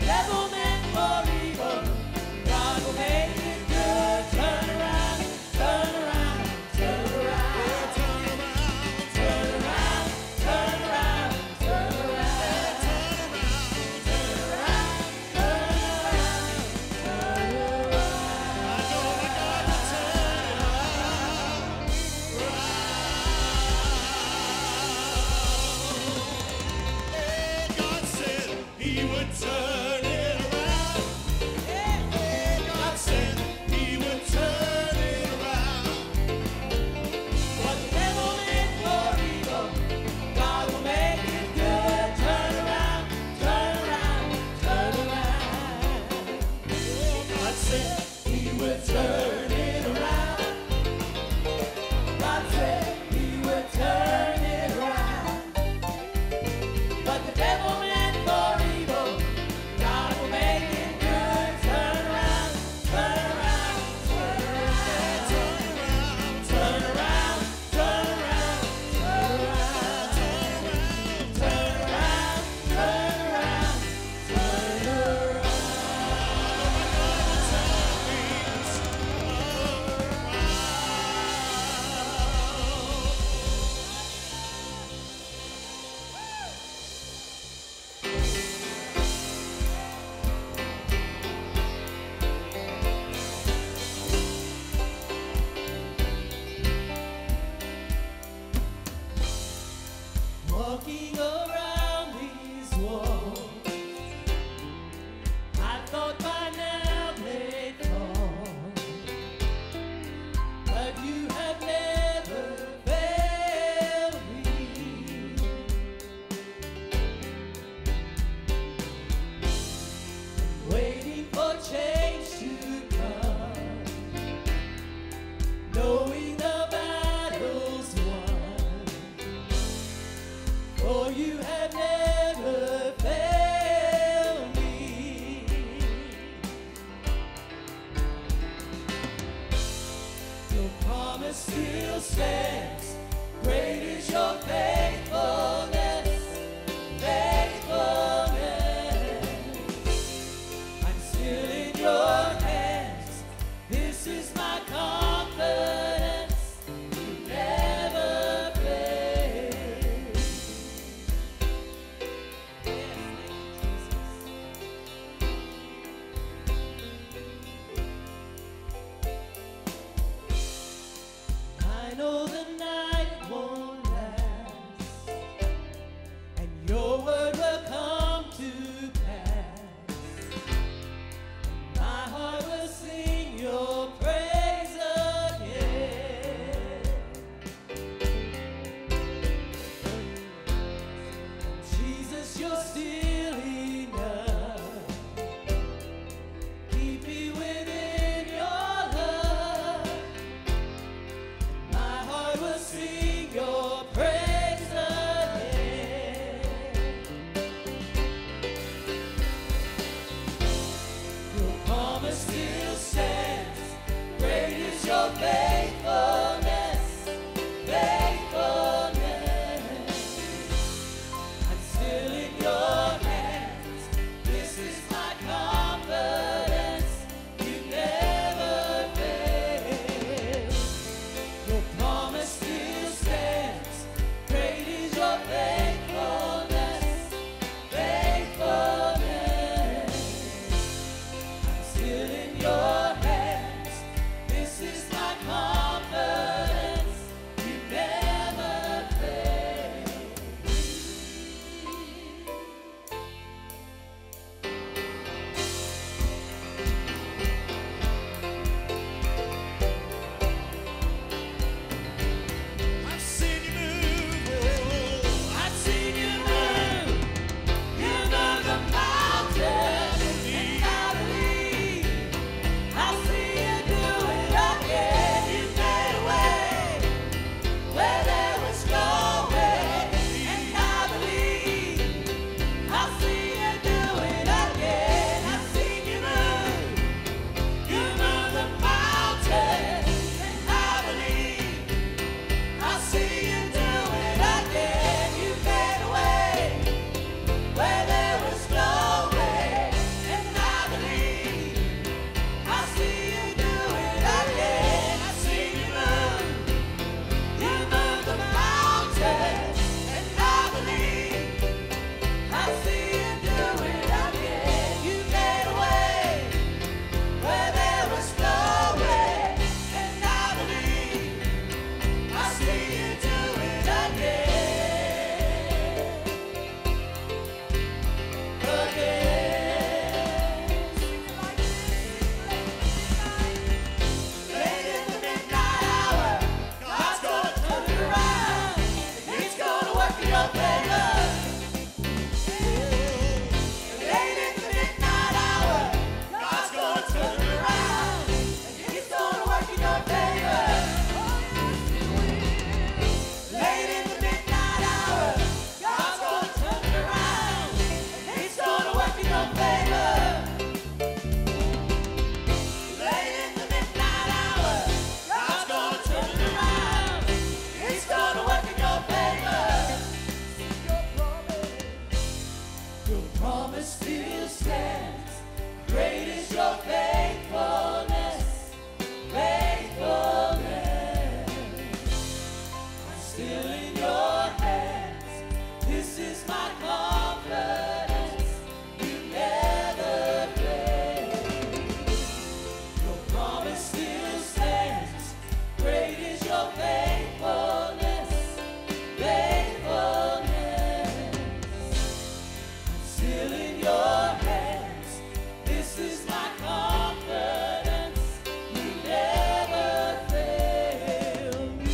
devil meant for evil, God will make it good. Turn around, turn around, turn around. Turn around, turn around, turn around. Turn around, turn around, turn around. I know I got to turn around. God said He would turn it promise still stands. Great is your faithfulness, faithfulness. I'm still in your hands. This is my confidence. You never fail. Your promise still stands. Great is your faithfulness, faithfulness. I'm still in your hands. This is my confidence. You never fail me.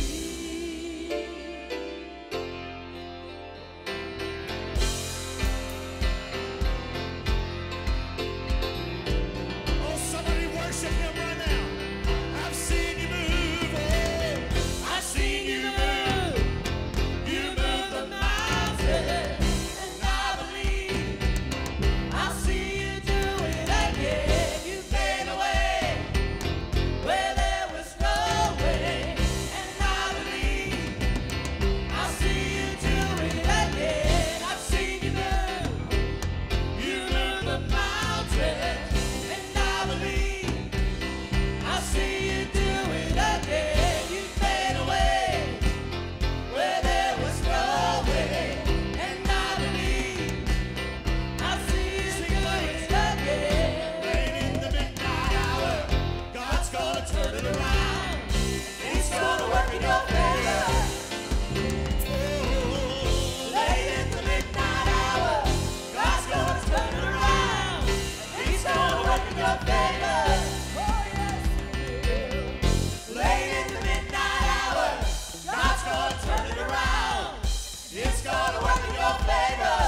Oh, somebody worship him right now. I've seen you move. Oh, I've seen you move. You move the mountain, and I believe I'll see you do it again. You made a way where there was no way, and I believe I'll see you do it again. I've seen you move. You move the mountain, and I believe I'll see you do it again. You made a way where there was no way, and I believe I'll see you do it again. late in the midnight hour, God's gonna turn it around. He's gonna work in your favor. Oh, Late in the midnight hour, God's gonna turn it around. He's gonna work in your favor. Oh yes, He will. Late in the midnight hour, God's gonna turn it around. It's gonna work in your favor.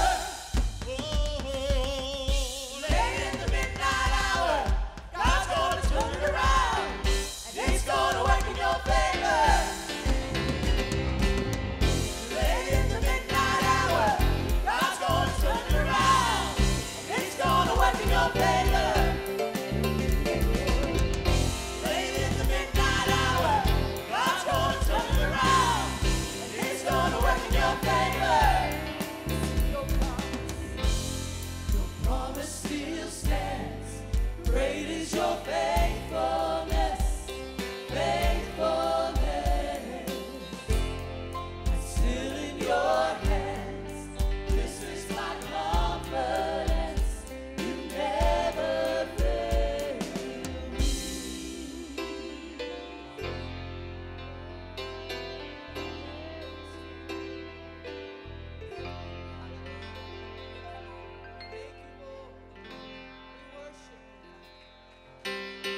Late in the midnight hour, God's gonna turn it around. He's gonna work in your favor. Late in the midnight hour, God's gonna turn it around. He's gonna work in your favor. Late in the midnight hour, God's gonna turn it around. He's gonna work in your favor. Your promise still stands. Great is your faithfulness, faithfulness. I'm still in your hands. This is my confidence. You never fail me. Thank you, Lord. We worship you.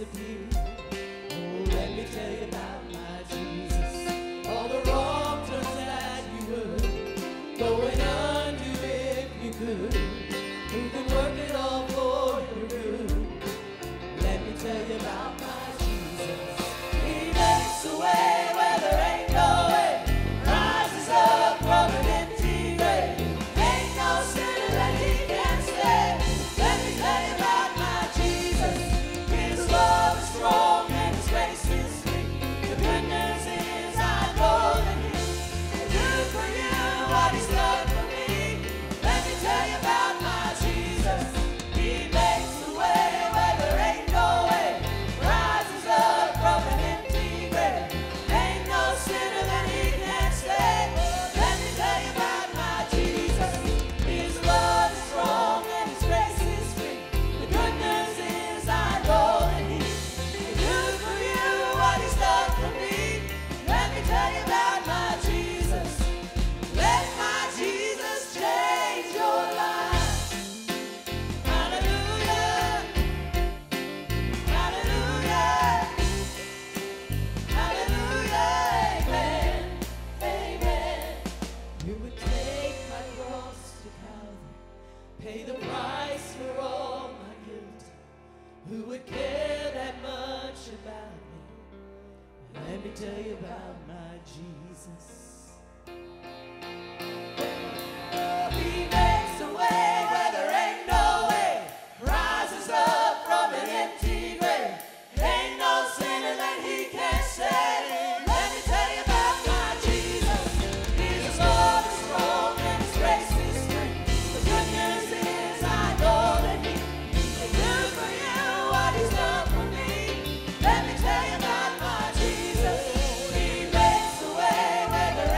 disappear. Oh, let me tell you about my Jesus. All the wrong turns that you would, going undo if you could. Who can work it all for your good? Let me tell you about my Jesus. He makes a way where there ain't no way, rises up from an empty grave. Ain't no sinner that he can't save. Let me tell you about my Jesus. His love is strong and his grace is free. The good news is I know that he can do for you what he's done for me. Let me tell you about my Jesus. He makes a way where there ain't no way, rises up from an empty grave. Ain't no sinner that he can't save. Let me tell you about my Jesus. His love is strong and his grace is free. The good news is I know that he can do for you what he's done for me. Let me tell you about my Jesus. Let my Jesus change your life. Hallelujah. Hallelujah. Hallelujah. Amen. Amen. You would take my cross to Calvary, pay the price for all my guilt. Who would care that much about me? Let me tell you about my Jesus. He makes a way where there ain't no way, rises up from an empty grave. Ain't no sinner that he can't save. Let me tell you about my Jesus. His love is strong and his grace is free. The good news is I know that he can do for you what he's done for me. Let me tell you about my Jesus. He makes a way where there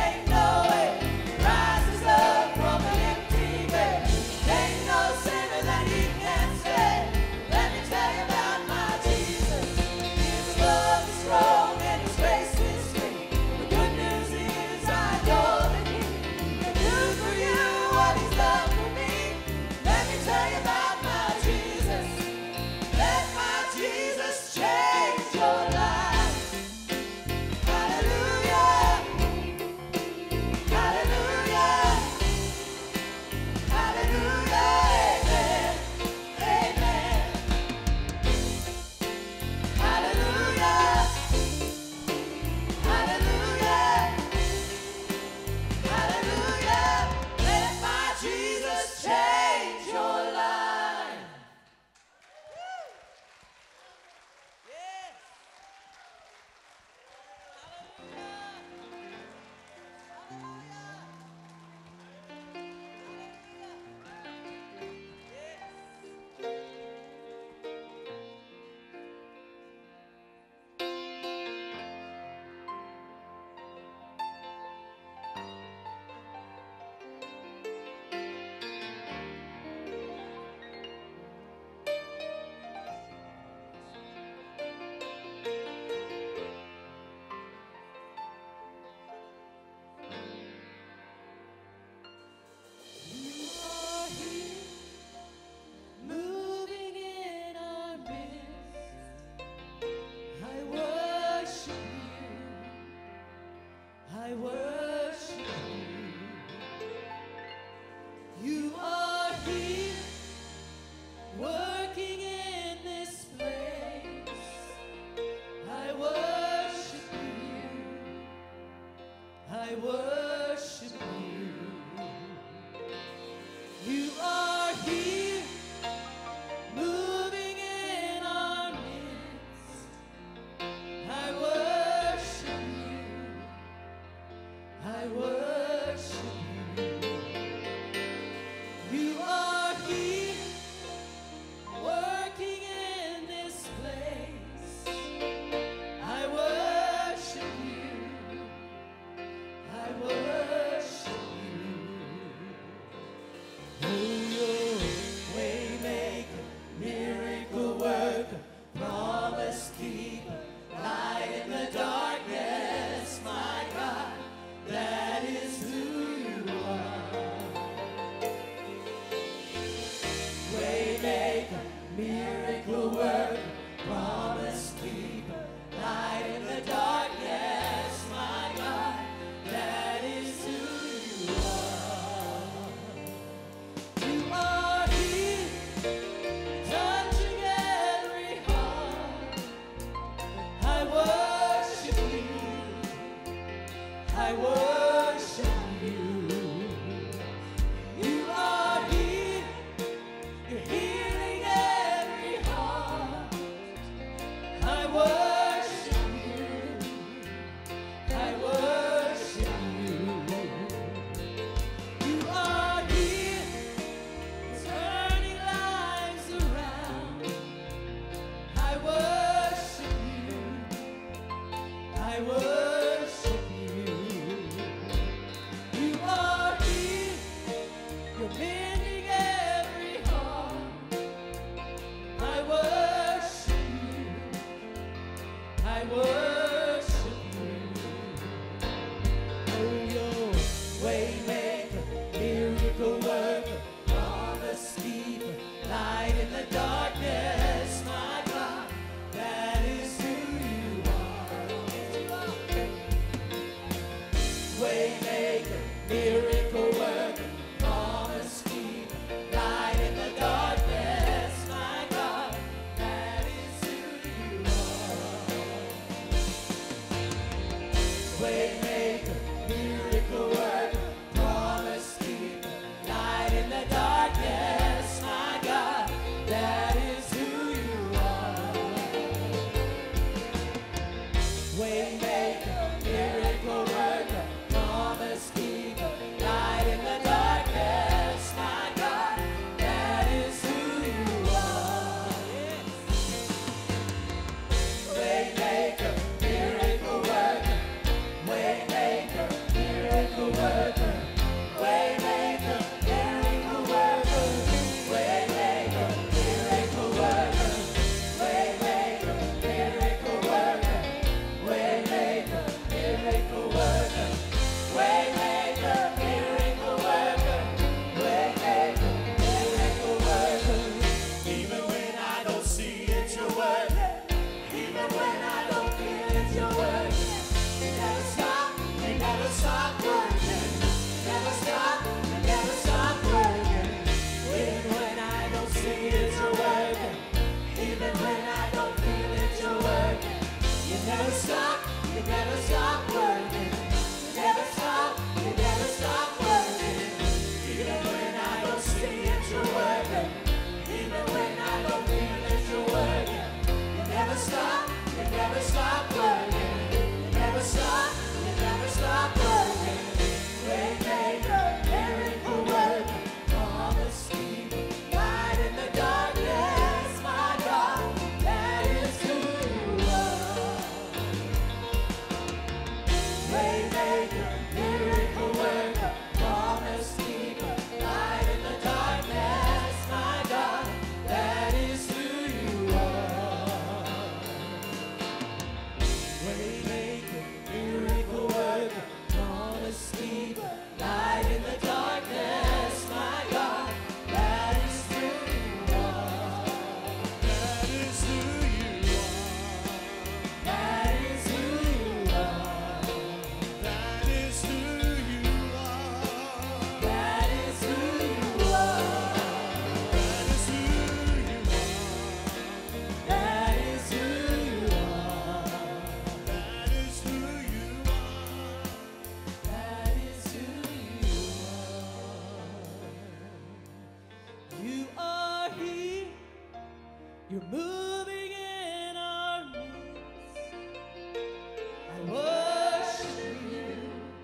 You are here. You're moving in our midst. I worship you.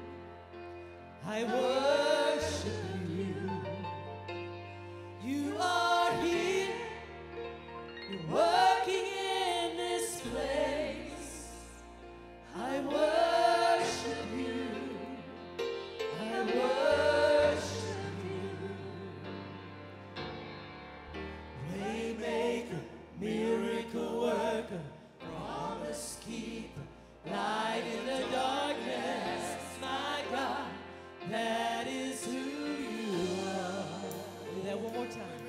I worship you. You are here. You're working in this place. I worship you. I worship you. Waymaker, miracle worker, promise keeper, light in the darkness. My God, that is who you are. Do that one more time.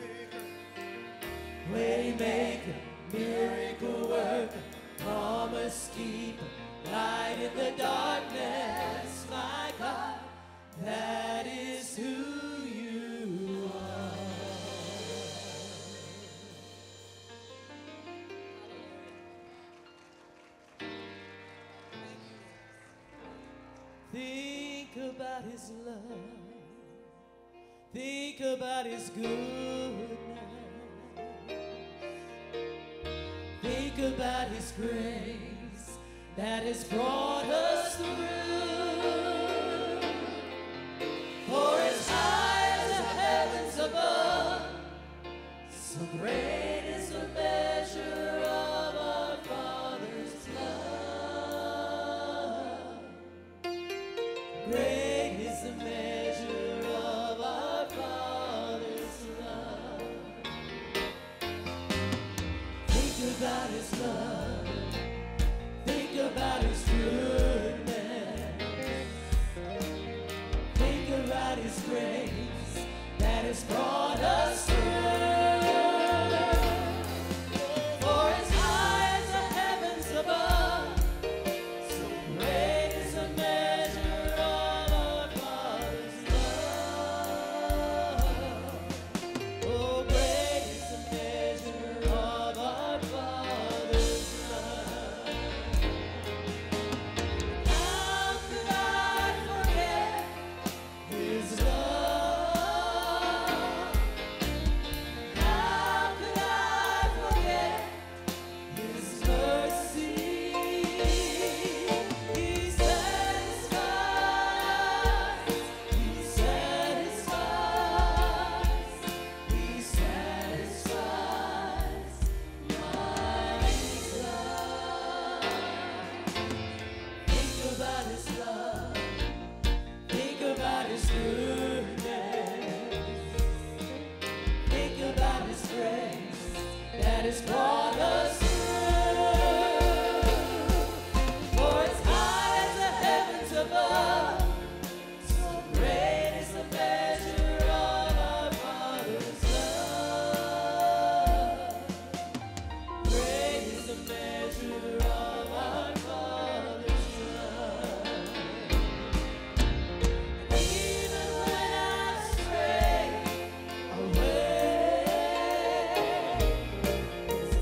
Waymaker, miracle worker, promise keeper, light in the darkness. My God, that is who you are. Think about his love. Think about his goodness. Think about his grace that has brought us through. For as high as the heavens above, so great is the measure of our Father's love. Great is the measure of our Father's love. Think about his love. Think about his goodness. Think about his grace that has brought us through. For as high as the heavens above, so great is the measure of our Father's love. Oh, great is the measure of our Father's love. How could I forget his love? How could I forget his mercy? He satisfies. He satisfies. He satisfies my desire. Think about his love. Think about his goodness. Think about his grace that has brought us through. For as high as the heavens above, so great is the measure of our Father's love. Great is the measure of our Father's love. Even when I stray away,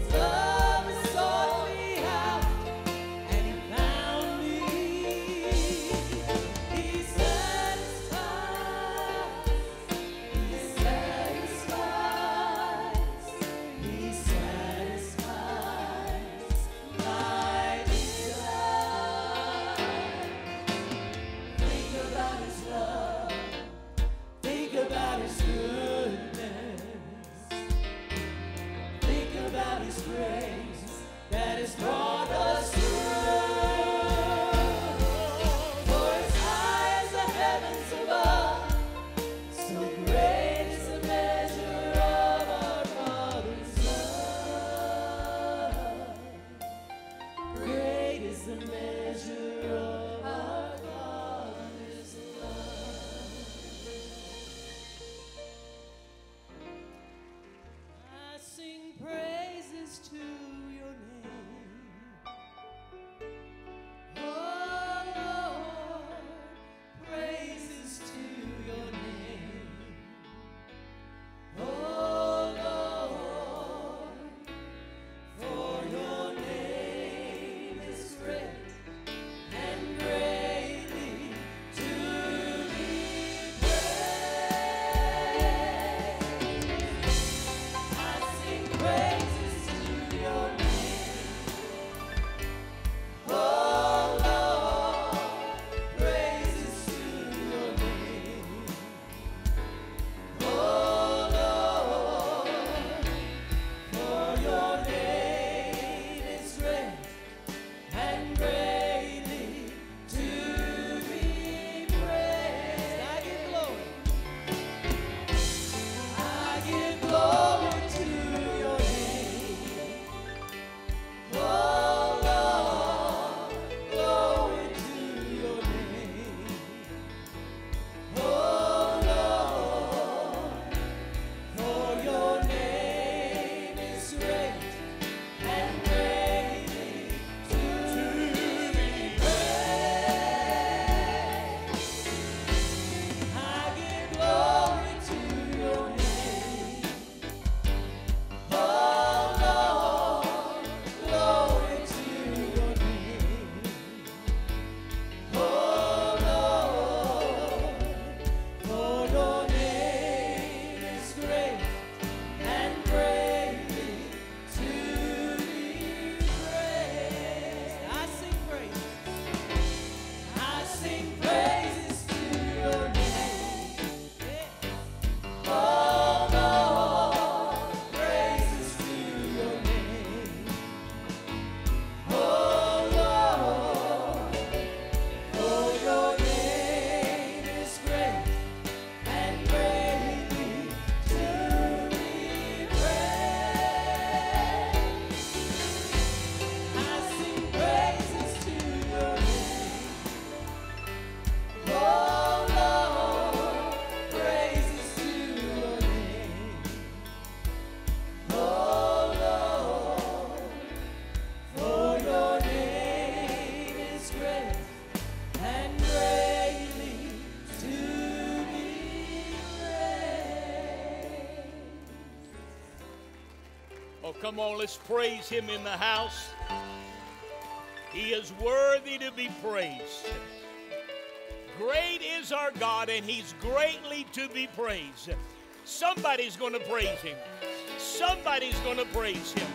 Oh, come on, let's praise him in the house. He is worthy to be praised. Great is our God, and he's greatly to be praised. Somebody's going to praise him. Somebody's going to praise him.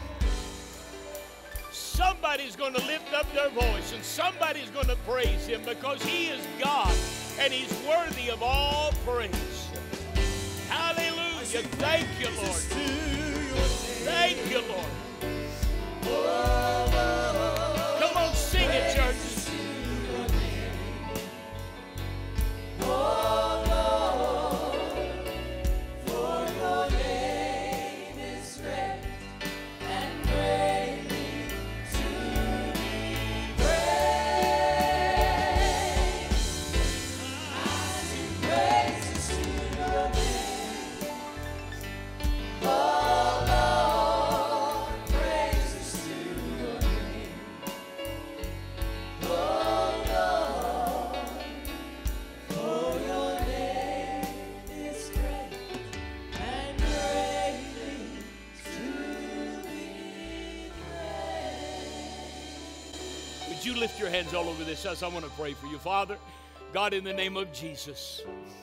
Somebody's going to lift up their voice, and somebody's going to praise him, because he is God, and he's worthy of all praise. Hallelujah. Thank you, Lord. Thank you, Lord. Come on, sing it, church. Would you lift your hands all over this house? I want to pray for you. Father, God, in the name of Jesus,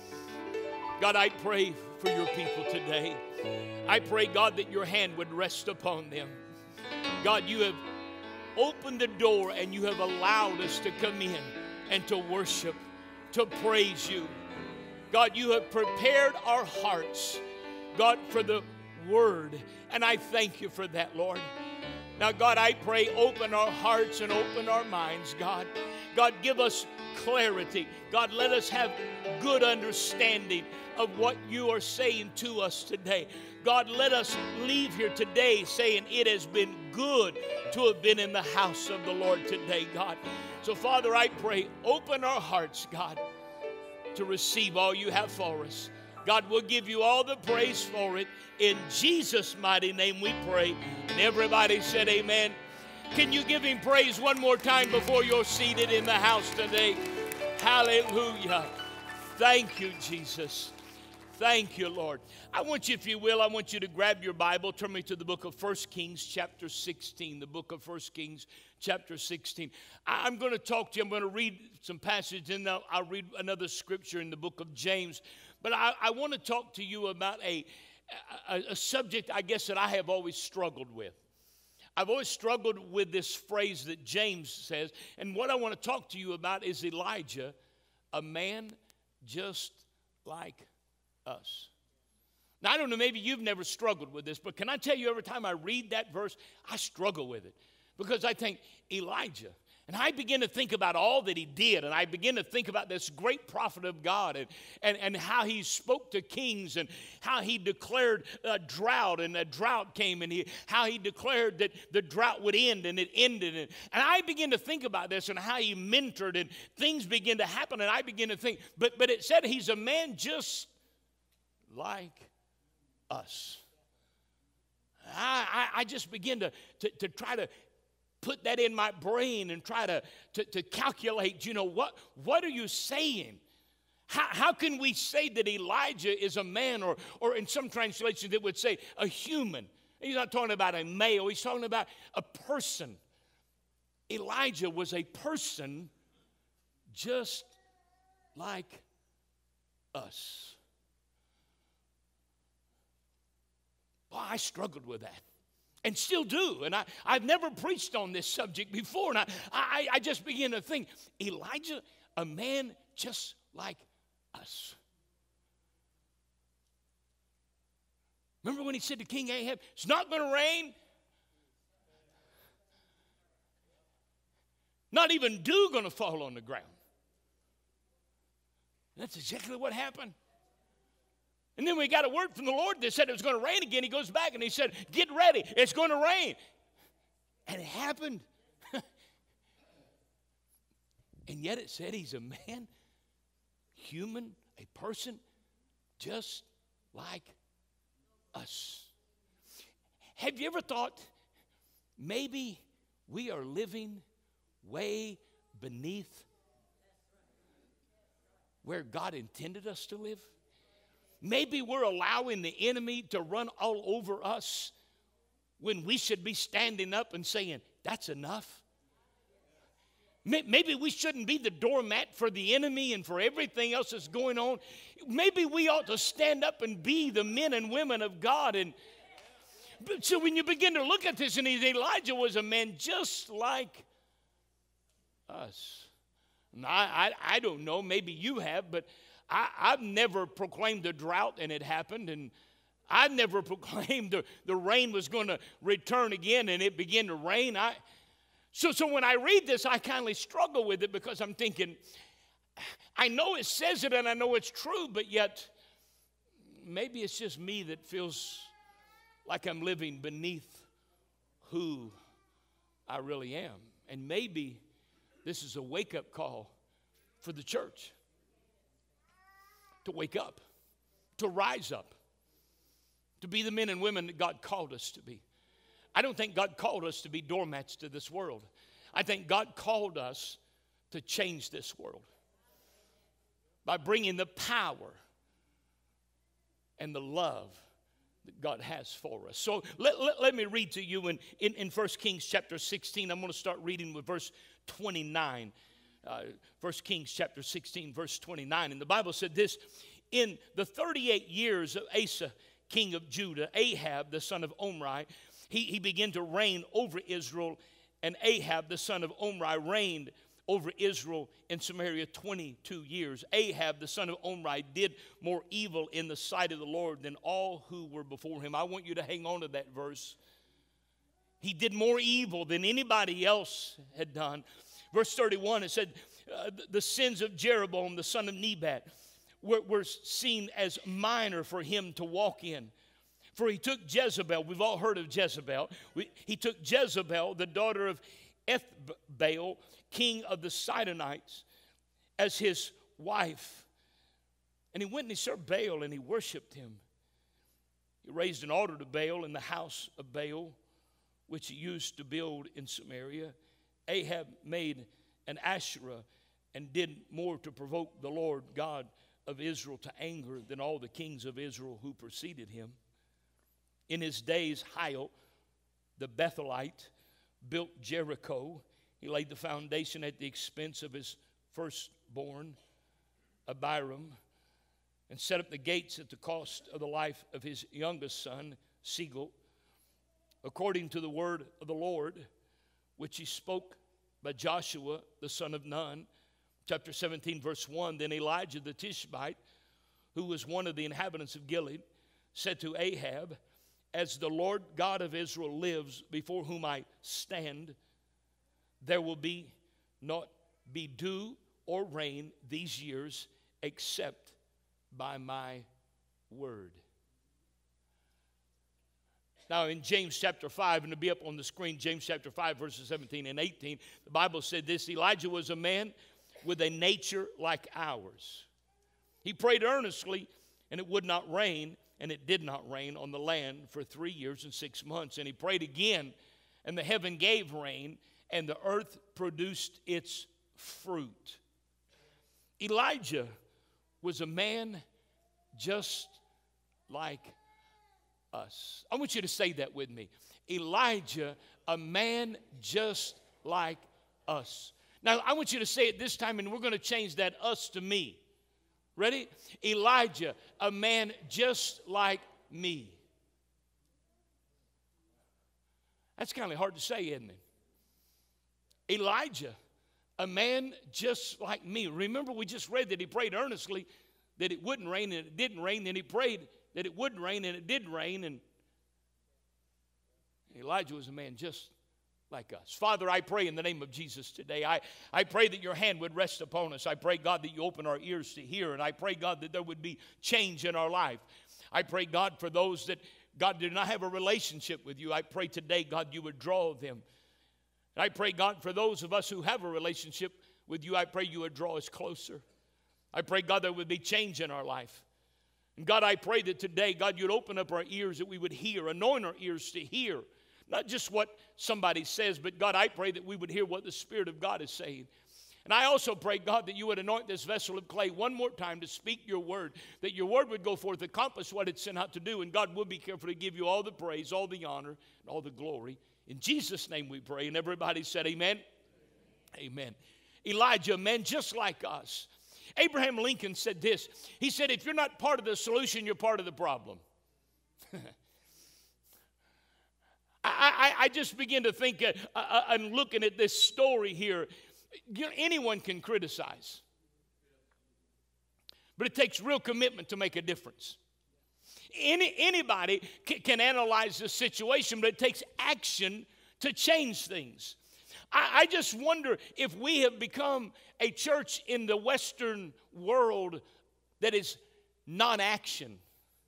God, I pray for your people today. I pray, God, that your hand would rest upon them. God, you have opened the door and you have allowed us to come in and to worship, to praise you. God, you have prepared our hearts, God, for the word. And I thank you for that, Lord. Now, God, I pray, open our hearts and open our minds, God. God, give us clarity. God, let us have good understanding of what you are saying to us today. God, let us leave here today saying it has been good to have been in the house of the Lord today, God. So, Father, I pray, open our hearts, God, to receive all you have for us. God, we'll give you all the praise for it. In Jesus' mighty name we pray. And everybody said amen. Can you give him praise one more time before you're seated in the house today? Hallelujah. Thank you, Jesus. Thank you, Lord. I want you, if you will, I want you to grab your Bible. Turn me to the book of 1 Kings chapter 16. The book of 1 Kings chapter 16. I'm going to talk to you. I'm going to read some passages, and I'll read another scripture in the book of James. But I want to talk to you about a subject, I guess, that I have always struggled with. I've always struggled with this phrase that James says. And what I want to talk to you about is Elijah, a man just like us. Now, I don't know, maybe you've never struggled with this, but can I tell you, every time I read that verse, I struggle with it. Because I think, Elijah. And I begin to think about all that he did, and I begin to think about this great prophet of God and how he spoke to kings and how he declared a drought, and a drought came, and how he declared that the drought would end, and it ended. And I begin to think about this and how he mentored, and things begin to happen, and I begin to think, but it said he's a man just like us. I just begin to try to put that in my brain and try to calculate, what are you saying? How can we say that Elijah is a man, or in some translations it would say a human? He's not talking about a male, he's talking about a person. Elijah was a person just like us. Well, I struggled with that. And still do. And I've never preached on this subject before. And I just begin to think, Elijah, a man just like us. Remember when he said to King Ahab, it's not going to rain? Not even dew going to fall on the ground. That's exactly what happened. And then we got a word from the Lord that said it was going to rain again. He goes back and he said, get ready, it's going to rain. And it happened. And yet it said he's a man, human, a person, just like us. Have you ever thought maybe we are living way beneath where God intended us to live? Maybe we're allowing the enemy to run all over us when we should be standing up and saying, that's enough? Maybe we shouldn't be the doormat for the enemy and for everything else that's going on. Maybe we ought to stand up and be the men and women of God. And so when you begin to look at this, and Elijah was a man just like us. And I don't know, maybe you have, but I've never proclaimed a drought and it happened. And I never proclaimed the rain was going to return again and it began to rain. So when I read this, I kind of struggle with it because I'm thinking, I know it says it and I know it's true, but yet maybe it's just me that feels like I'm living beneath who I really am. And maybe this is a wake-up call for the church to wake up, to rise up, to be the men and women that God called us to be. I don't think God called us to be doormats to this world. I think God called us to change this world by bringing the power and the love that God has for us. So let me read to you in 1 Kings chapter 16. I'm going to start reading with verse 29. 1 Kings chapter 16, verse 29. And the Bible said this, in the 38 years of Asa, king of Judah, Ahab, the son of Omri, he began to reign over Israel, and Ahab, the son of Omri, reigned over Israel in Samaria 22 years. Ahab, the son of Omri, did more evil in the sight of the Lord than all who were before him. I want you to hang on to that verse. He did more evil than anybody else had done. Verse 31, it said, the sins of Jeroboam, the son of Nebat, were seen as minor for him to walk in. For he took Jezebel, we've all heard of Jezebel. He took Jezebel, the daughter of Ethbaal, king of the Sidonites, as his wife. And he went and he served Baal and he worshiped him. He raised an altar to Baal in the house of Baal, which he used to build in Samaria. Ahab made an Asherah and did more to provoke the Lord God of Israel to anger than all the kings of Israel who preceded him. In his days, Hiel, the Bethelite, built Jericho. He laid the foundation at the expense of his firstborn, Abiram, and set up the gates at the cost of the life of his youngest son, Segul, according to the word of the Lord, which he spoke by Joshua, the son of Nun. Chapter 17, verse 1, then Elijah the Tishbite, who was one of the inhabitants of Gilead, said to Ahab, as the Lord God of Israel lives, before whom I stand, there will not be dew or rain these years except by my word. Now in James chapter 5, and it'll be up on the screen, James chapter 5, verses 17 and 18, the Bible said this, Elijah was a man with a nature like ours. He prayed earnestly, and it would not rain, and it did not rain on the land for 3 years and 6 months. And he prayed again, and the heaven gave rain, and the earth produced its fruit. Elijah was a man just like us. I want you to say that with me. Elijah, a man just like us. Now, I want you to say it this time, and we're going to change that us to me. Ready? Elijah, a man just like me. That's kind of hard to say, isn't it? Elijah, a man just like me. Remember, we just read that he prayed earnestly that it wouldn't rain, and it didn't rain. Then he prayed that it wouldn't rain, and it did rain. And Elijah was a man just like us. Father, I pray in the name of Jesus today. I pray that your hand would rest upon us. I pray, God, that you open our ears to hear. And I pray, God, that there would be change in our life. I pray, God, for those that, God, do not have a relationship with you. I pray today, God, you would draw them. And I pray, God, for those of us who have a relationship with you, I pray you would draw us closer. I pray, God, there would be change in our life. And God, I pray that today, God, you'd open up our ears that we would hear, anoint our ears to hear. Not just what somebody says, but God, I pray that we would hear what the Spirit of God is saying. And I also pray, God, that you would anoint this vessel of clay one more time to speak your word, that your word would go forth, accomplish what it's sent out to do, and God will be careful to give you all the praise, all the honor, and all the glory. In Jesus' name we pray. And everybody said amen. Amen. Elijah, a man just like us. Abraham Lincoln said this. He said, if you're not part of the solution, you're part of the problem. I just begin to think and looking at this story here. Anyone can criticize, but it takes real commitment to make a difference. Anybody can analyze the situation, but it takes action to change things. I just wonder if we have become a church in the Western world that is non-action.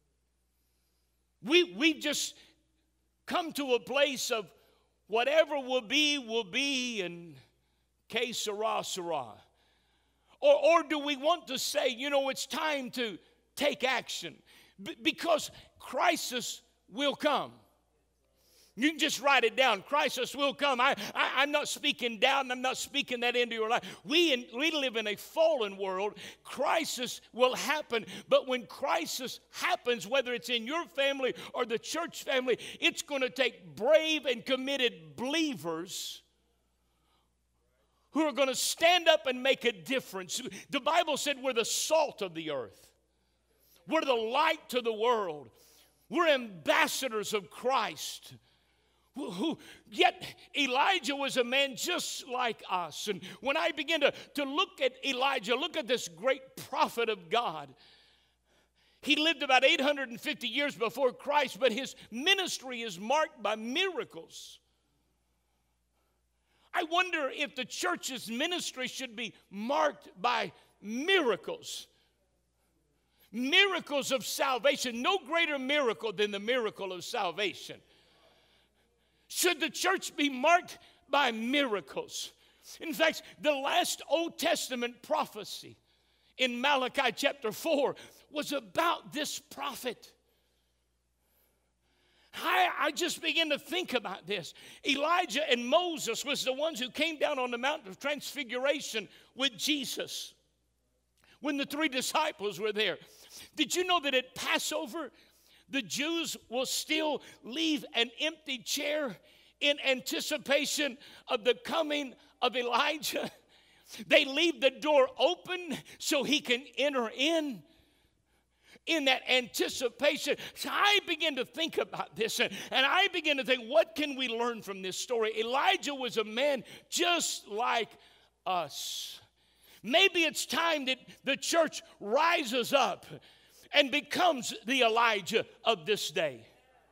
We just come to a place of whatever will be, and que sera, sera. Or do we want to say, you know, it's time to take action? Because crisis will come. You can just write it down. Crisis will come. I'm not speaking down. I'm not speaking that into your life. We live in a fallen world. Crisis will happen. But when crisis happens, whether it's in your family or the church family, it's going to take brave and committed believers who are going to stand up and make a difference. The Bible said we're the salt of the earth. We're the light to the world. We're ambassadors of Christ. Yet Elijah was a man just like us. And when I begin to look at Elijah, look at this great prophet of God. He lived about 850 years before Christ, but his ministry is marked by miracles. I wonder if the church's ministry should be marked by miracles. Miracles of salvation. No greater miracle than the miracle of salvation. Should the church be marked by miracles? In fact, the last Old Testament prophecy in Malachi chapter 4 was about this prophet. I just begin to think about this. Elijah and Moses was the ones who came down on the Mountain of Transfiguration with Jesus when the three disciples were there. Did you know that at Passover, the Jews will still leave an empty chair in anticipation of the coming of Elijah? They leave the door open so he can enter in that anticipation. So I begin to think about this, and I begin to think, what can we learn from this story? Elijah was a man just like us. Maybe it's time that the church rises up and becomes the Elijah of this day.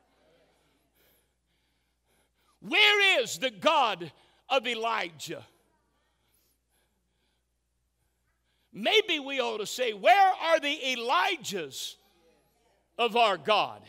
Where is the God of Elijah? Maybe we ought to say, where are the Elijahs of our God?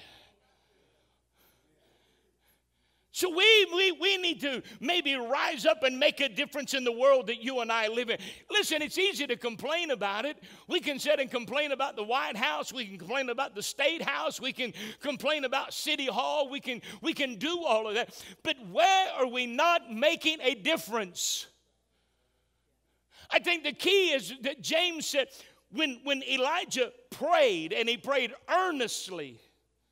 So we need to maybe rise up and make a difference in the world that you and I live in. Listen, it's easy to complain about it. We can sit and complain about the White House. We can complain about the State House. We can complain about City Hall. We can do all of that. But where are we not making a difference? I think the key is that James said when Elijah prayed, and he prayed earnestly.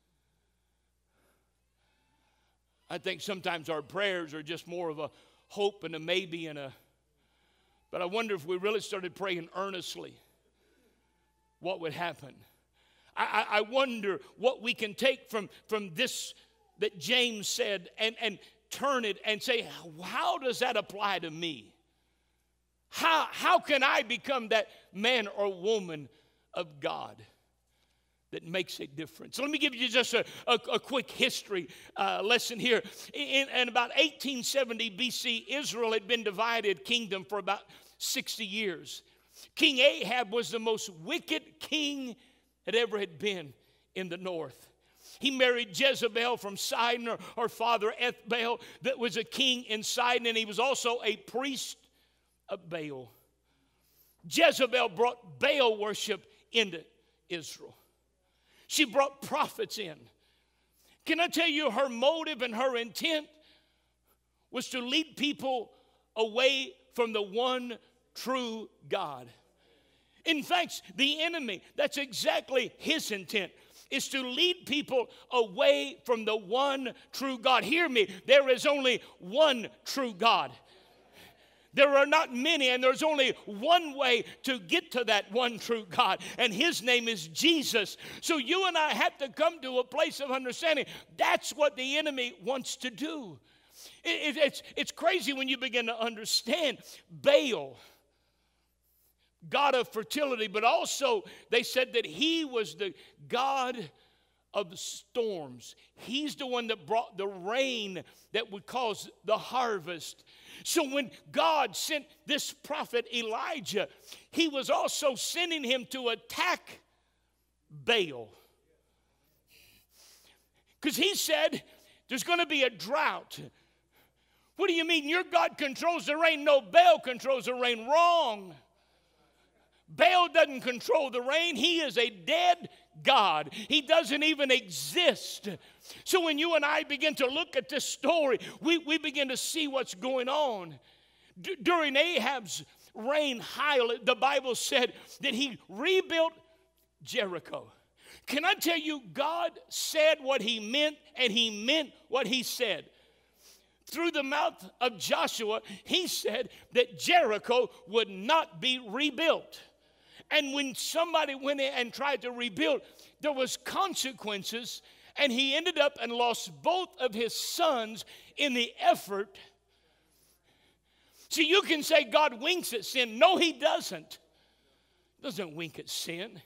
I think sometimes our prayers are just more of a hope and a maybe but I wonder if we really started praying earnestly, what would happen? I wonder what we can take from this that James said and turn it and say, how does that apply to me? How can I become that man or woman of God that makes a difference? So let me give you just a quick history lesson here. In about 1870 BC, Israel had been divided kingdom for about 60 years. King Ahab was the most wicked king that ever had been in the north. He married Jezebel from Sidon, or father Ethbaal, that was a king in Sidon, and he was also a priest of Baal. Jezebel brought Baal worship into Israel. She brought prophets in. Can I tell you, her motive and her intent was to lead people away from the one true God. In fact, the enemy, that's exactly his intent, is to lead people away from the one true God. Hear me, there is only one true God. There are not many, and there's only one way to get to that one true God, and his name is Jesus. So you and I have to come to a place of understanding that's what the enemy wants to do. It's crazy when you begin to understand Baal, god of fertility, but also they said that he was the god of the storms. He's the one that brought the rain that would cause the harvest. So when God sent this prophet Elijah, he was also sending him to attack Baal. Because he said there's going to be a drought. What do you mean? Your God controls the rain? No, Baal controls the rain. Wrong. Baal doesn't control the rain. He is a dead God. He doesn't even exist. So when you and I begin to look at this story, we begin to see what's going on. During Ahab's reign, the Bible said that he rebuilt Jericho. Can I tell you, God said what he meant, and he meant what he said. Through the mouth of Joshua, he said that Jericho would not be rebuilt. And when somebody went in and tried to rebuild, there was consequences, and he ended up and lost both of his sons in the effort. See, you can say God winks at sin. No, he doesn't. He doesn't wink at sin.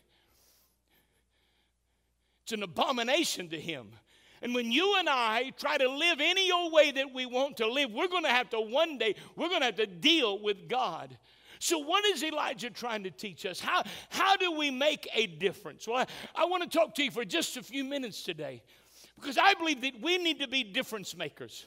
It's an abomination to him. And when you and I try to live any old way that we want to live, we're going to have to one day, we're going to have to deal with God. So what is Elijah trying to teach us? How do we make a difference? Well, I want to talk to you for just a few minutes today, because I believe that we need to be difference makers.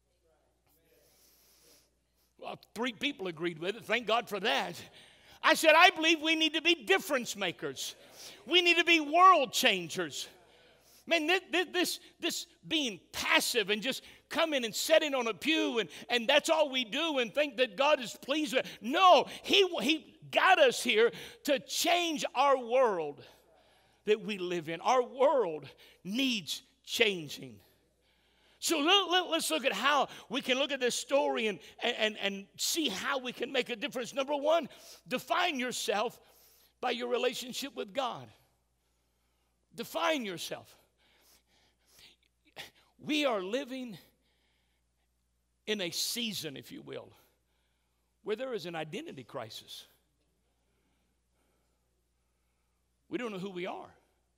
Well, 3 people agreed with it. Thank God for that. I said, I believe we need to be difference makers. We need to be world changers. Man, this being passive and just coming and sitting on a pew and that's all we do and think that God is pleased with. No, he got us here to change our world that we live in. Our world needs changing. So let's look at how we can look at this story and see how we can make a difference. Number 1, define yourself by your relationship with God. Define yourself. We are living in a season, if you will, where there is an identity crisis. We don't know who we are.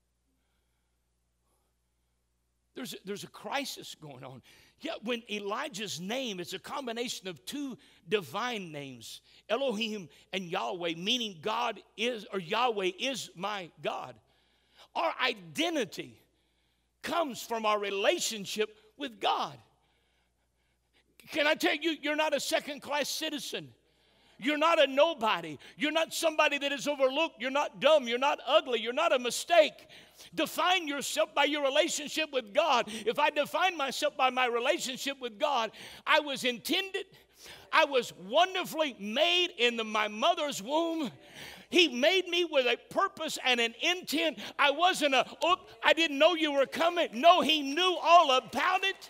There's a crisis going on. Yet when Elijah's name is a combination of 2 divine names, Elohim and Yahweh, meaning God is, or Yahweh is my God. Our identity comes from our relationship with God. Can I tell you, you're not a second-class citizen. You're not a nobody. You're not somebody that is overlooked. You're not dumb. You're not ugly. You're not a mistake. Define yourself by your relationship with God. If I define myself by my relationship with God, I was intended, I was wonderfully made in my mother's womb. He made me with a purpose and an intent. I wasn't I didn't know you were coming. No, he knew all about it.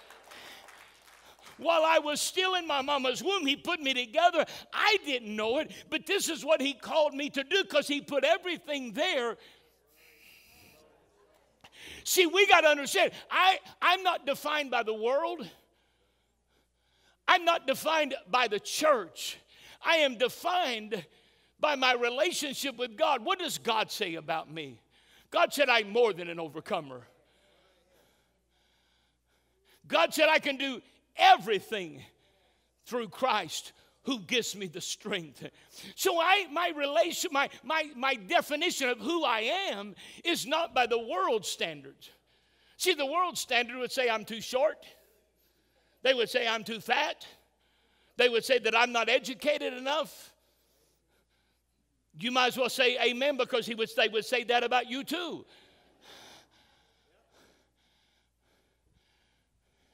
While I was still in my mama's womb, he put me together. I didn't know it, but this is what he called me to do because he put everything there. See, we got to understand, I'm not defined by the world. I'm not defined by the church. I am defined by my relationship with God. What does God say about me? God said I'm more than an overcomer. God said I can do everything through Christ who gives me the strength. So my definition of who I am is not by the world's standards. See, the world's standard would say I'm too short. They would say I'm too fat. They would say that I'm not educated enough. You might as well say amen, because they would say that about you too.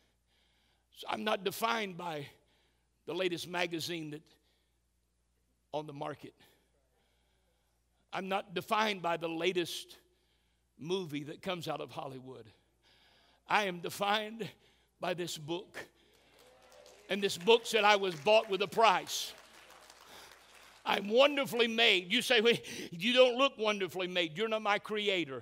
So I'm not defined by the latest magazine that on the market. I'm not defined by the latest movie that comes out of Hollywood. I am defined by this book. And this book said I was bought with a price. I'm wonderfully made. You say, well, you don't look wonderfully made. You're not my creator.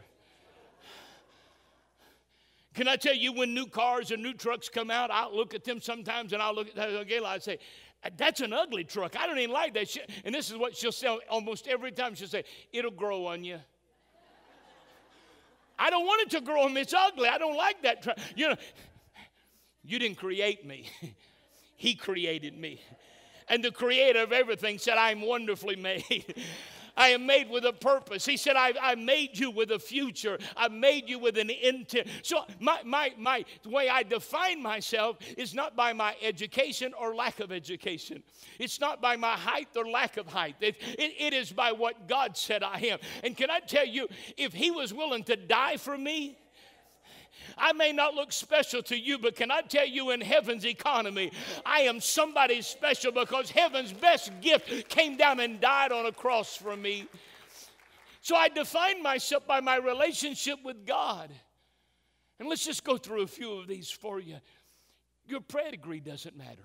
Can I tell you, when new cars or new trucks come out, I'll look at them sometimes and I'll look at that. I say, that's an ugly truck. I don't even like that shit. And this is what she'll say almost every time. She'll say, it'll grow on you. I don't want it to grow on me. It's ugly. I don't like that truck. You know, you didn't create me. He created me. And the creator of everything said, I am wonderfully made. I am made with a purpose. He said, I made you with a future. I made you with an intent. So the way I define myself is not by my education or lack of education. It's not by my height or lack of height. It is by what God said I am. And can I tell you, if he was willing to die for me, I may not look special to you, but can I tell you, in heaven's economy, I am somebody special because heaven's best gift came down and died on a cross for me. So I define myself by my relationship with God. And let's just go through a few of these for you. Your pedigree doesn't matter.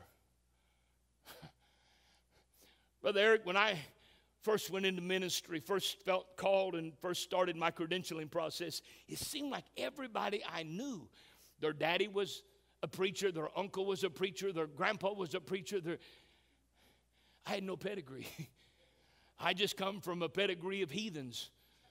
Brother Eric, when I first went into ministry, first felt called and first started my credentialing process, it seemed like everybody I knew, their daddy was a preacher, their uncle was a preacher, their grandpa was a preacher. I had no pedigree. I just come from a pedigree of heathens.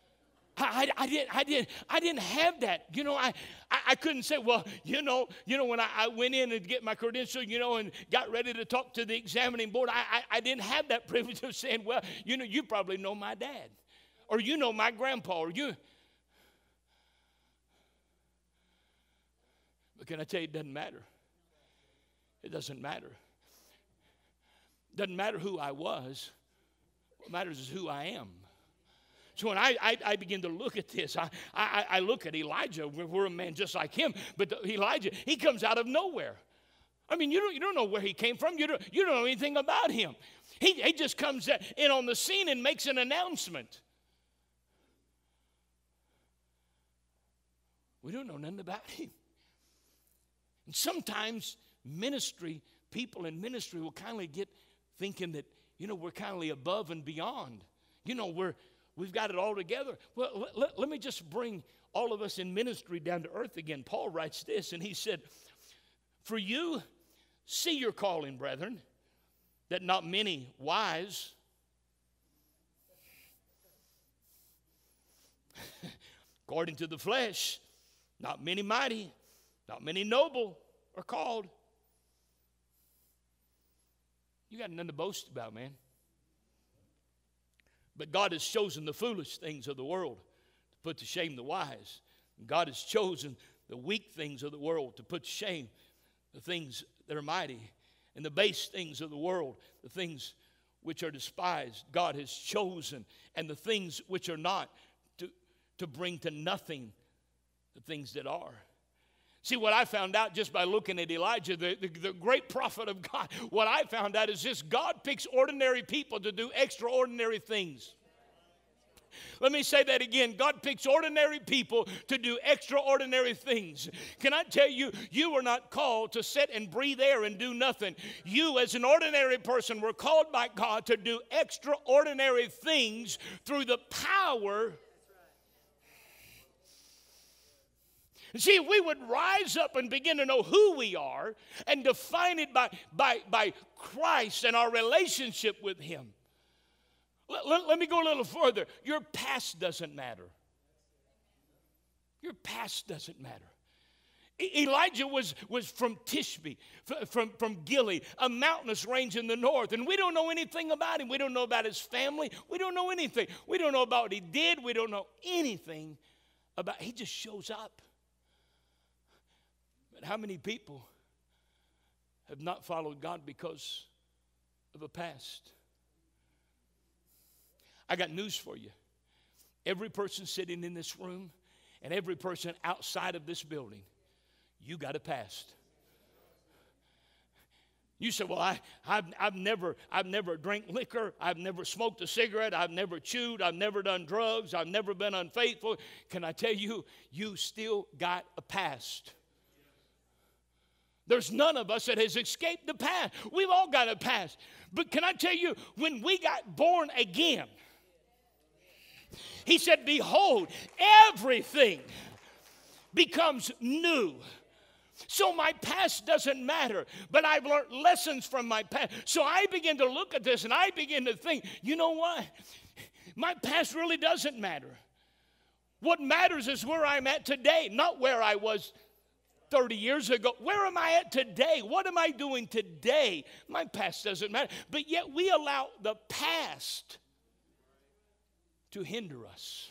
I didn't have that. You know, I couldn't say, well, you know, when I went in and get my credential, and got ready to talk to the examining board, I didn't have that privilege of saying, well, you probably know my dad, or you know my grandpa, or you. But can I tell you, it doesn't matter. It doesn't matter. It doesn't matter who I was. What matters is who I am. So when I begin to look at this, I look at Elijah. We're a man just like him, but Elijah, he comes out of nowhere. I mean, you don't know where he came from. You don't know anything about him. He just comes in on the scene and makes an announcement. We don't know nothing about him. And sometimes people in ministry will kind of get thinking that, we're kind of above and beyond. We've got it all together. Well, let me just bring all of us in ministry down to earth again. Paul writes this, and he said, for you, see your calling, brethren, that not many wise, according to the flesh, not many mighty, not many noble are called. You got nothing to boast about, man. But God has chosen the foolish things of the world to put to shame the wise. And God has chosen the weak things of the world to put to shame the things that are mighty. And the base things of the world, the things which are despised, God has chosen. And the things which are not, to bring to nothing the things that are. See, what I found out just by looking at Elijah, the great prophet of God, what I found out is this: God picks ordinary people to do extraordinary things. Let me say that again. God picks ordinary people to do extraordinary things. Can I tell you, you were not called to sit and breathe air and do nothing. You, as an ordinary person, were called by God to do extraordinary things through the power. See, if we would rise up and begin to know who we are and define it by Christ and our relationship with Him. Let me go a little further. Your past doesn't matter. Your past doesn't matter. Elijah was from Tishbe, from Gilead, a mountainous range in the north. And we don't know anything about him. We don't know about his family. We don't know anything. We don't know about what he did. We don't know anything about. He just shows up. But how many people have not followed God because of a past? I got news for you. Every person sitting in this room and every person outside of this building, you got a past. You say, well, I've never drank liquor. I've never smoked a cigarette. I've never chewed. I've never done drugs. I've never been unfaithful. Can I tell you, you still got a past. There's none of us that has escaped the past. We've all got a past. But can I tell you, when we got born again, he said, behold, everything becomes new. So my past doesn't matter, but I've learned lessons from my past. So I begin to look at this and I begin to think, you know what? My past really doesn't matter. What matters is where I'm at today, not where I was 30 years ago. Where am I at today? What am I doing today? My past doesn't matter. But yet we allow the past to hinder us.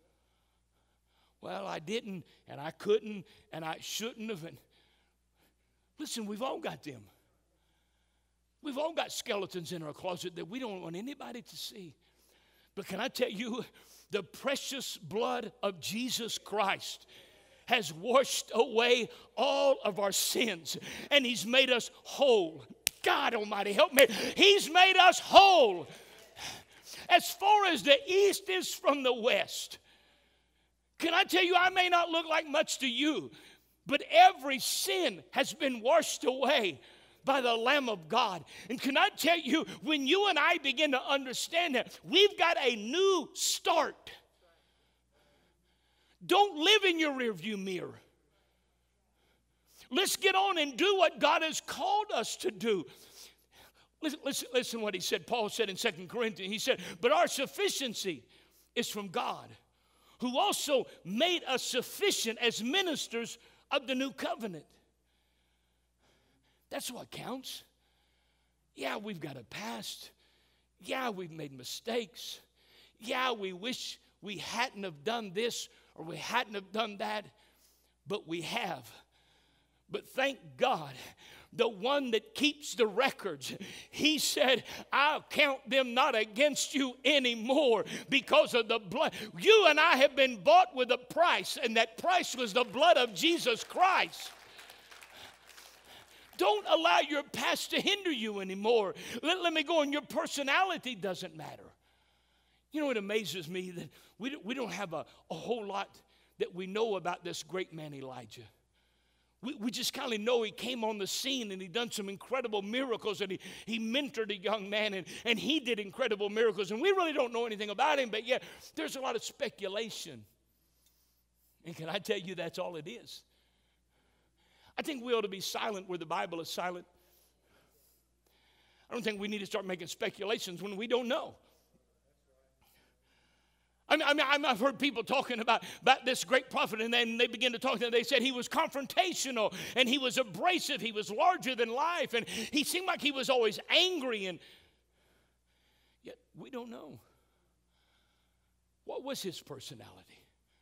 Well, I didn't, and I couldn't, and I shouldn't have. And listen, we've all got them. We've all got skeletons in our closet that we don't want anybody to see. But can I tell you, the precious blood of Jesus Christ has washed away all of our sins, and he's made us whole. God Almighty, help me. He's made us whole. As far as the east is from the west. Can I tell you, I may not look like much to you, but every sin has been washed away by the Lamb of God. And can I tell you, when you and I begin to understand that, we've got a new start. Don't live in your rearview mirror. Let's get on and do what God has called us to do. Listen what he said. Paul said in 2 Corinthians, he said, but our sufficiency is from God, who also made us sufficient as ministers of the new covenant. That's what counts. Yeah, we've got a past. Yeah, we've made mistakes. Yeah, we wish we hadn't have done this or we hadn't have done that, but we have. But thank God, the one that keeps the records, he said, I'll count them not against you anymore because of the blood. You and I have been bought with a price, and that price was the blood of Jesus Christ. Don't allow your past to hinder you anymore. Let me go on. Your personality doesn't matter. You know, it amazes me that we don't have a whole lot that we know about this great man Elijah. We just kind of know he came on the scene and he done some incredible miracles, and he mentored a young man and he did incredible miracles. And we really don't know anything about him, but yet there's a lot of speculation. And can I tell you, that's all it is. I think we ought to be silent where the Bible is silent. I don't think we need to start making speculations when we don't know. I've heard people talking about this great prophet, and then they begin to talk, and they said he was confrontational, and he was abrasive, he was larger than life, and he seemed like he was always angry, and yet we don't know. What was his personality?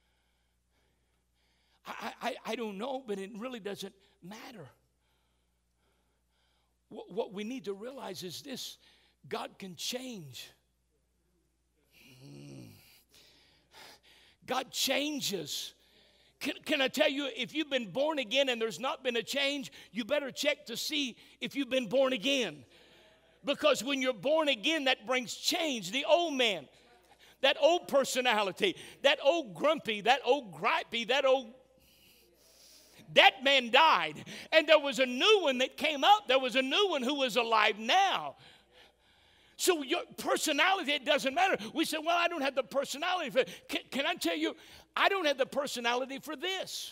I don't know, but it really doesn't matter. What we need to realize is this: God can change. God changes. Can I tell you, if you've been born again and there's not been a change, you better check to see if you've been born again. Because when you're born again, that brings change. The old man, that old personality, that old grumpy, that old gripey, that man died. And there was a new one that came up. There was a new one who was alive now. So your personality, it doesn't matter. We say, well, I don't have the personality for it. Can I tell you, I don't have the personality for this.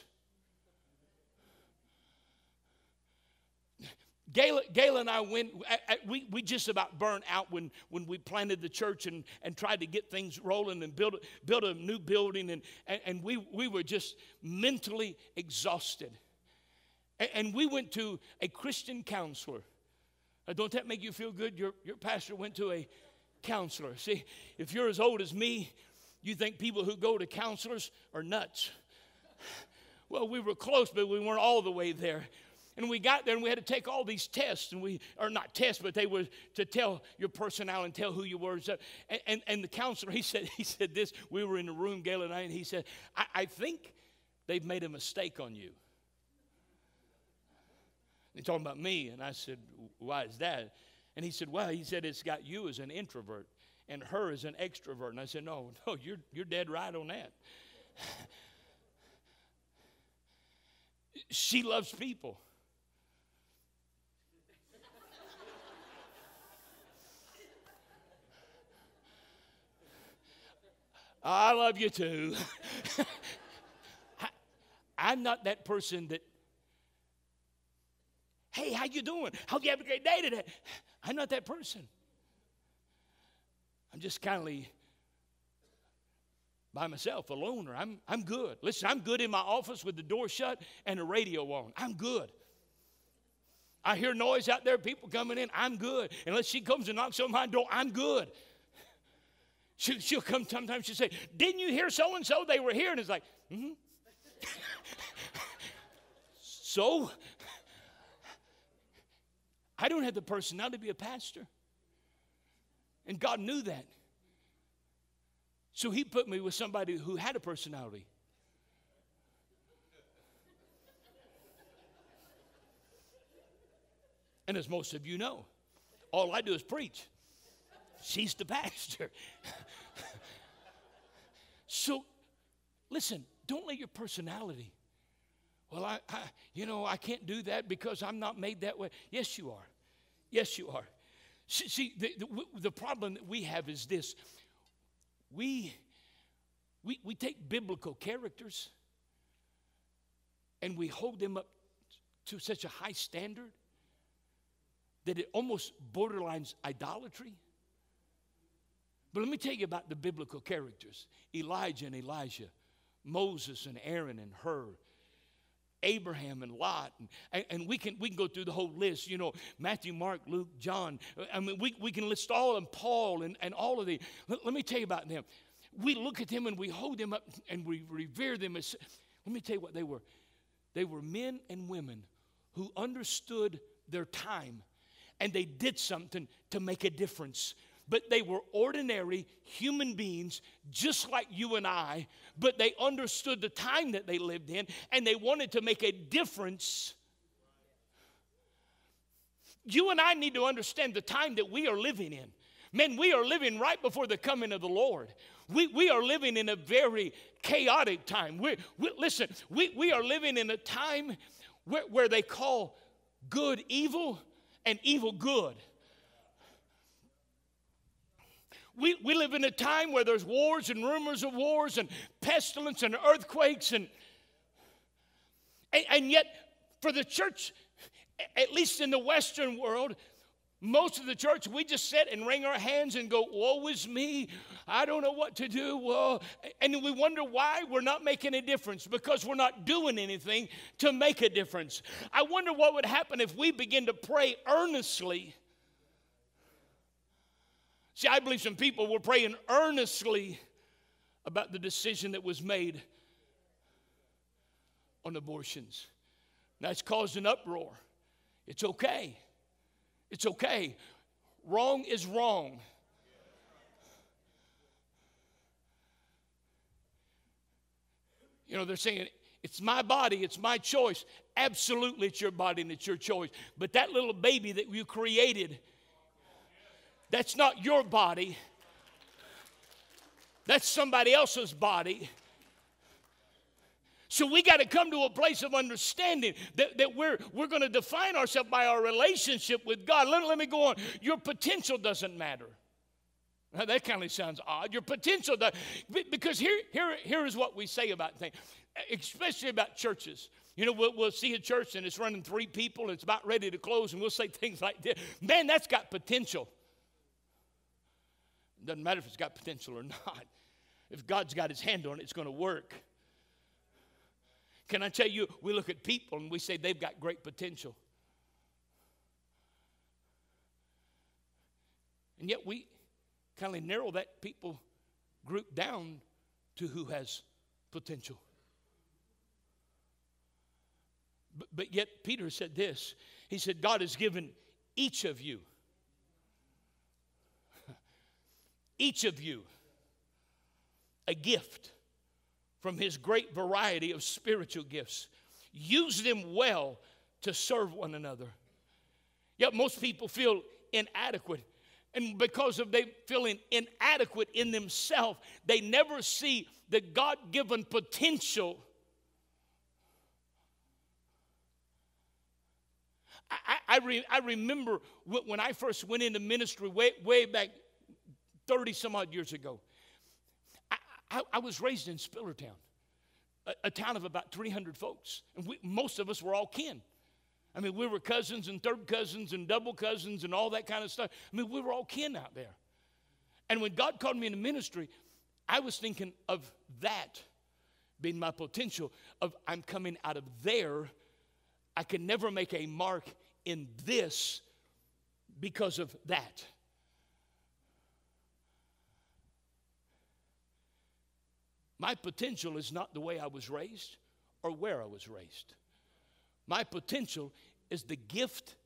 Gayla and I we just about burned out when we planted the church and tried to get things rolling and build a new building, and we were just mentally exhausted. And we went to a Christian counselor. Don't that make you feel good? Your pastor went to a counselor. See, if you're as old as me, you think people who go to counselors are nuts. Well, we were close, but we weren't all the way there. And we got there, and we had to take all these tests, or not tests, but they were to tell your personality and tell who you were. And the counselor, he said this. We were in the room, Gayla and I, and he said, I think they've made a mistake on you. They're talking about me. And I said, why is that? And he said, well, he said, it's got you as an introvert and her as an extrovert. And I said, no, you're dead right on that. She loves people. I love you too. I'm not that person that, hey, how you doing? Hope you have a great day today. I'm not that person. I'm just kind of by myself, a loner. I'm good. Listen, I'm good in my office with the door shut and the radio on. I'm good. I hear noise out there, people coming in. I'm good. Unless she comes and knocks on my door, I'm good. She'll come sometimes, she'll say, didn't you hear so-and-so? They were here. And it's like, mm-hmm. So, I don't have the personality to be a pastor. And God knew that. So he put me with somebody who had a personality. And as most of you know, all I do is preach. She's the pastor. So, listen, don't let your personality, well, I can't do that because I'm not made that way. Yes, you are. Yes, you are. See, the problem that we have is this. We take biblical characters and we hold them up to such a high standard that it almost borderlines idolatry. But let me tell you about the biblical characters. Elijah and Elijah, Moses and Aaron and Hur, Abraham and Lot. And we can go through the whole list. You know, Matthew, Mark, Luke, John. I mean, we can list all of them, Paul and all of these. Let me tell you about them. We look at them and we hold them up and we revere them. Let me tell you what they were. They were men and women who understood their time and they did something to make a difference. But they were ordinary human beings just like you and I, but they understood the time that they lived in and they wanted to make a difference. You and I need to understand the time that we are living in. Men, we are living right before the coming of the Lord. We are living in a very chaotic time. Listen, we are living in a time where they call good evil and evil good. We live in a time where there's wars and rumors of wars and pestilence and earthquakes and yet for the church, at least in the Western world, most of the church, we just sit and wring our hands and go, woe is me. I don't know what to do. Whoa. And we wonder why we're not making a difference, because we're not doing anything to make a difference. I wonder what would happen if we begin to pray earnestly. See, I believe some people were praying earnestly about the decision that was made on abortions. That's caused an uproar. It's okay. It's okay. Wrong is wrong. You know, they're saying, it's my body, it's my choice. Absolutely, it's your body and it's your choice. But that little baby that you created, that's not your body. That's somebody else's body. So we got to come to a place of understanding that we're going to define ourselves by our relationship with God. Let me go on. Your potential doesn't matter. Now, that kind of sounds odd. Your potential does, because here is what we say about things, especially about churches. You know, we'll see a church and it's running 3 people and it's about ready to close, and we'll say things like this. Man, that's got potential. It doesn't matter if it's got potential or not. If God's got his hand on it, it's going to work. Can I tell you, we look at people and we say they've got great potential. And yet we kind of narrow that people group down to who has potential. But yet Peter said this. He said, God has given each of you a gift from his great variety of spiritual gifts. Use them well to serve one another. Yet most people feel inadequate. And because of they feeling inadequate in themselves, they never see the God-given potential. I remember when I first went into ministry way back 30 some odd years ago. I was raised in Spillertown, a town of about 300 folks. And most of us were all kin. I mean, we were cousins and third cousins and double cousins and all that kind of stuff. I mean, we were all kin out there. And when God called me into ministry, I was thinking of that being my potential of I'm coming out of there. I can never make a mark in this because of that. My potential is not the way I was raised or where I was raised. My potential is the gift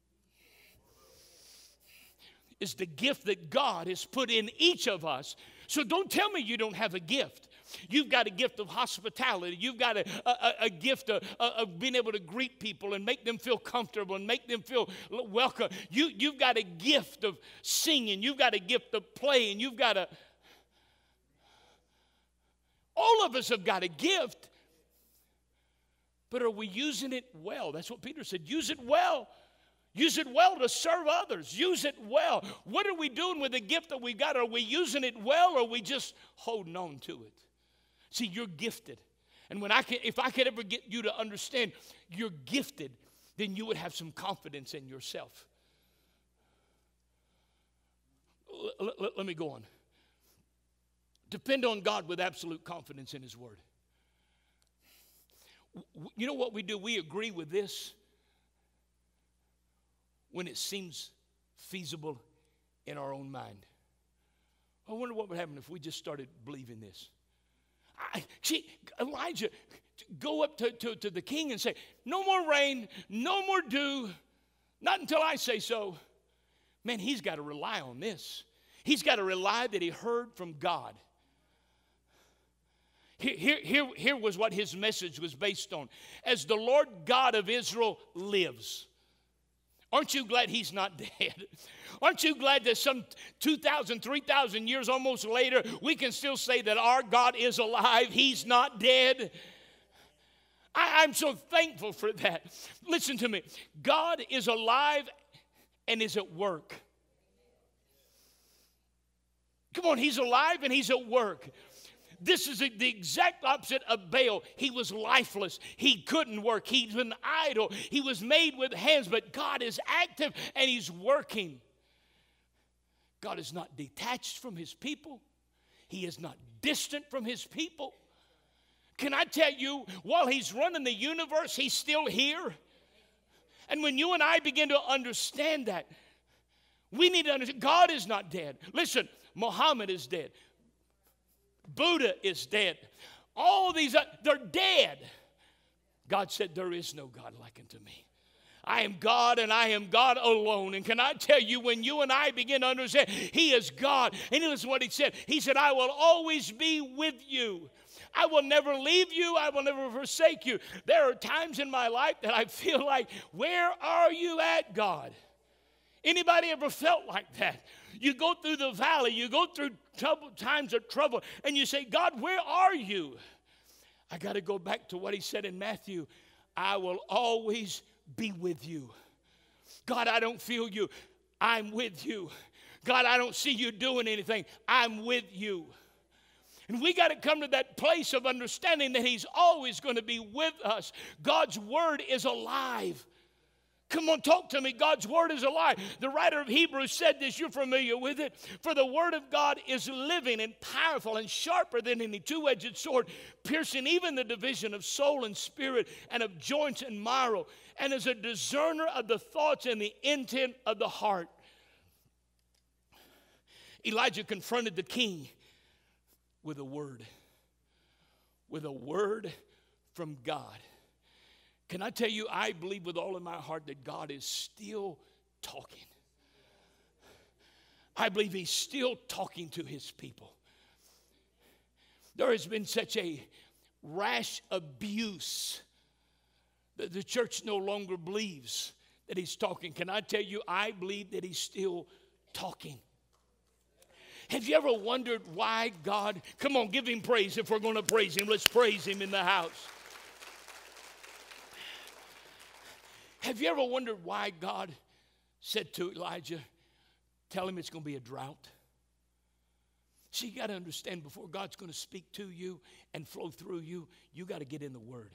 that God has put in each of us. So don't tell me you don't have a gift. You've got a gift of hospitality. You've got a gift of being able to greet people and make them feel comfortable and make them feel welcome. You've got a gift of singing. You've got a gift of playing. All of us have got a gift. But are we using it well? That's what Peter said. Use it well. Use it well to serve others. Use it well. What are we doing with the gift that we got? Are we using it well, or are we just holding on to it? See, you're gifted. And if I could ever get you to understand you're gifted, then you would have some confidence in yourself. Let me go on. Depend on God with absolute confidence in His Word. You know what we do? We agree with this when it seems feasible in our own mind. I wonder what would happen if we just started believing this. See, Elijah, go up to the king and say, no more rain, no more dew, not until I say so. Man, he's got to rely on this. He's got to rely that he heard from God. Here was what his message was based on. As the Lord God of Israel lives. Aren't you glad he's not dead? Aren't you glad that some 2,000, 3,000 years almost later, we can still say that our God is alive? He's not dead. I'm so thankful for that. Listen to me. God is alive and is at work. Come on, he's alive and he's at work. This is the exact opposite of Baal. He was lifeless. He couldn't work. He's an idol. He was made with hands, but God is active and he's working. God is not detached from his people. He is not distant from his people. Can I tell you, while he's running the universe, he's still here. And when you and I begin to understand that, we need to understand God is not dead. Listen, Muhammad is dead. Buddha is dead. All these, they're dead. God said, there is no God like unto me. I am God and I am God alone. And can I tell you, when you and I begin to understand he is God, and listen to what he said. He said, I will always be with you. I will never leave you. I will never forsake you. There are times in my life that I feel like, where are you at, God? Anybody ever felt like that? You go through the valley, you go through times of trouble, and you say, God, where are you? I got to go back to what he said in Matthew. I will always be with you. God, I don't feel you. I'm with you. God, I don't see you doing anything. I'm with you. And we got to come to that place of understanding that he's always going to be with us. God's word is alive. Come on, talk to me. God's word is alive. The writer of Hebrews said this. You're familiar with it. For the word of God is living and powerful and sharper than any two-edged sword, piercing even the division of soul and spirit and of joints and marrow, and is a discerner of the thoughts and the intent of the heart. Elijah confronted the king with a word from God. Can I tell you, I believe with all of my heart that God is still talking. I believe he's still talking to his people. There has been such a rash abuse The church no longer believes that he's talking. Can I tell you, I believe that he's still talking. Have you ever wondered why God, come on, give him praise if we're going to praise him. Let's praise him in the house. Have you ever wondered why God said to Elijah, tell him it's going to be a drought? See, you got to understand, before God's going to speak to you and flow through you, you got to get in the Word.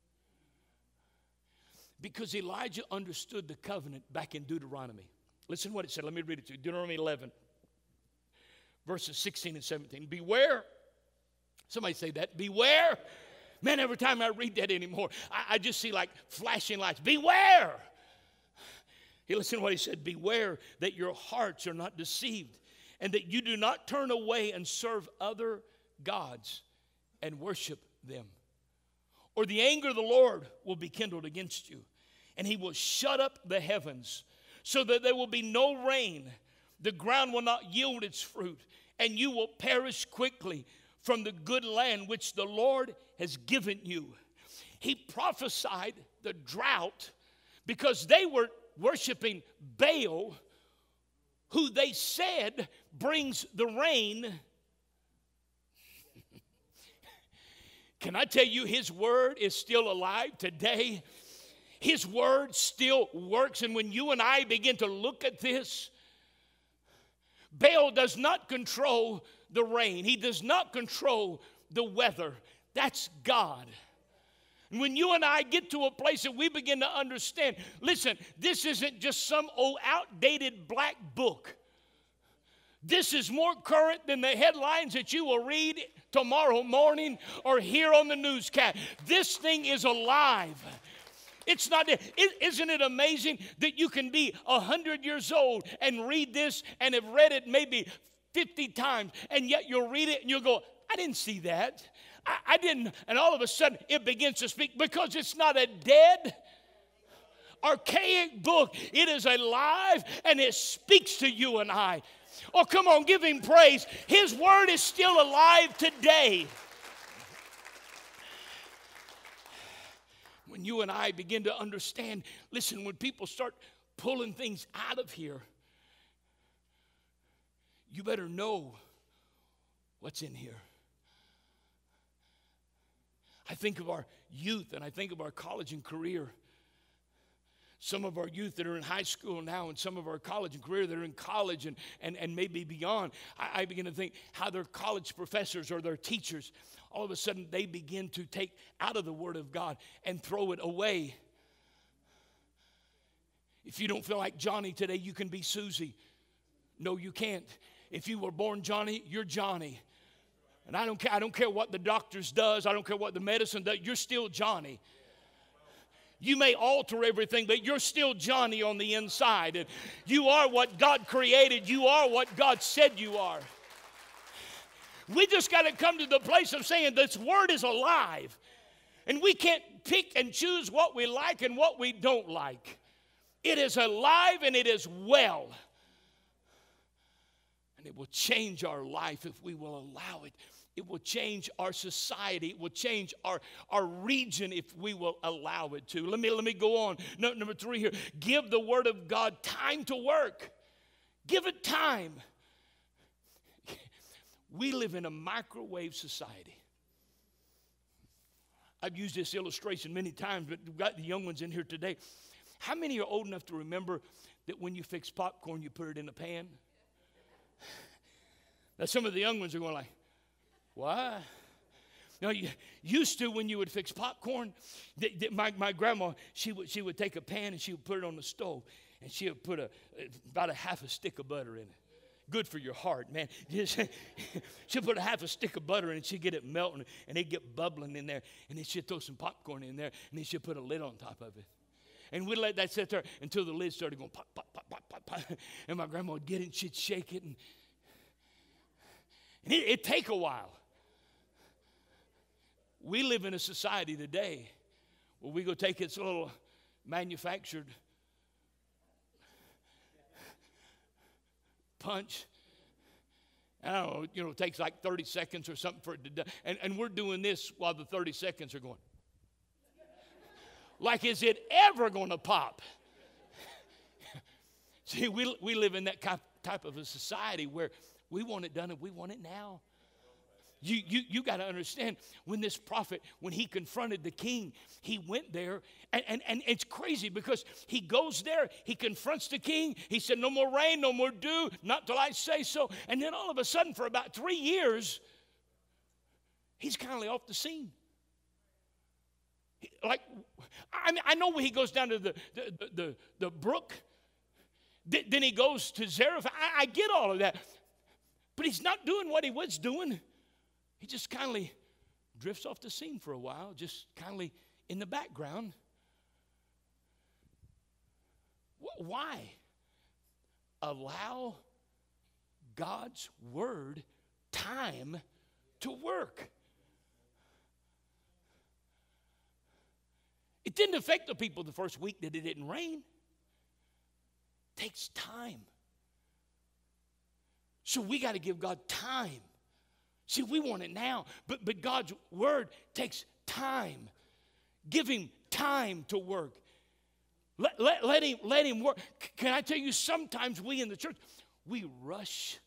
Because Elijah understood the covenant back in Deuteronomy. Listen what it said. Let me read it to you. Deuteronomy 11, verses 16 and 17. Beware. Somebody say that. Beware. Man, every time I read that anymore, I just see like flashing lights. Beware. Listen to what he said. Beware that your hearts are not deceived, and that you do not turn away and serve other gods and worship them. Or the anger of the Lord will be kindled against you, and he will shut up the heavens so that there will be no rain. The ground will not yield its fruit, and you will perish quickly from the good land which the Lord has given you. He prophesied the drought because they were worshiping Baal, who they said brings the rain. Can I tell you, his word is still alive today? His word still works. And when you and I begin to look at this, Baal does not control the rain. He does not control the weather. That's God. And when you and I get to a place that we begin to understand, listen, this isn't just some old outdated black book. This is more current than the headlines that you will read tomorrow morning or hear on the newscast. This thing is alive. It's not, isn't it amazing that you can be 100 years old and read this and have read it maybe 50 times, and yet you'll read it and you'll go, I didn't see that. I didn't. And all of a sudden it begins to speak, because it's not a dead, archaic book. It is alive and it speaks to you and I. Oh, come on, give him praise. His word is still alive today. When you and I begin to understand, listen, when people start pulling things out of here, you better know what's in here. I think of our youth, and I think of our college and career. Some of our youth that are in high school now, and some of our college and career that are in college and maybe beyond, I begin to think how their college professors or their teachers, all of a sudden they begin to take out of the Word of God and throw it away. If you don't feel like Johnny today, you can be Susie. No, you can't. If you were born Johnny, you're Johnny. And I don't care what the doctors does. I don't care what the medicine does. You're still Johnny. You may alter everything, but you're still Johnny on the inside. And you are what God created. You are what God said you are. We just got to come to the place of saying this word is alive. And we can't pick and choose what we like and what we don't like. It is alive and it is well. And it will change our life if we will allow it. It will change our society. It will change our region if we will allow it to. Let me go on. Number 3 here. Give the Word of God time to work. Give it time. We live in a microwave society. I've used this illustration many times, but we've got the young ones in here today. How many are old enough to remember that when you fix popcorn, you put it in a pan? Now, some of the young ones are going like, what? Now, you used to, when you would fix popcorn, my grandma, she would take a pan and she would put it on the stove, and she would put about a half a stick of butter in it. Good for your heart, man. She'll put a half a stick of butter in it, she'd get it melting, and it'd get bubbling in there, and then she'd throw some popcorn in there, and then she'd put a lid on top of it. And we'd let that sit there until the lid started going pop, pop, pop, pop, pop, pop. And my grandma would get it, and she'd shake it, and it'd take a while. We live in a society today where we go take its little manufactured punch. I don't know, it takes like 30 seconds or something for it to do. And we're doing this while the 30 seconds are going. Like, is it ever going to pop? See, we live in that type of a society where we want it done and we want it now. You got to understand, when this prophet, when he confronted the king, he went there, and it's crazy because he goes there, he confronts the king, he said, no more rain, no more dew, not till I say so. And then all of a sudden, for about 3 years, he's kind of off the scene. Like, I know when he goes down to the brook, then he goes to Zarephath. I get all of that, but he's not doing what he was doing. He just kind of drifts off the scene for a while, just kind of in the background. Why? Allow God's word time to work. It didn't affect the people the first week that it didn't rain. It takes time. So we got to give God time. See, we want it now, but God's word takes time. Give him time to work. Let him work. Can I tell you, sometimes we in the church, we rush.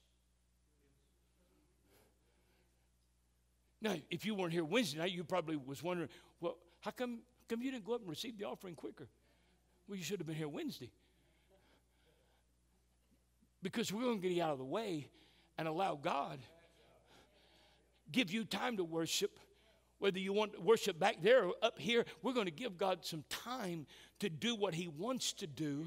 Now, if you weren't here Wednesday night, you probably was wondering, well, how come you didn't go up and receive the offering quicker? Well, you should have been here Wednesday. Because we're going to get you out of the way and allow God give you time to worship. Whether you want worship back there or up here, we're going to give God some time to do what he wants to do.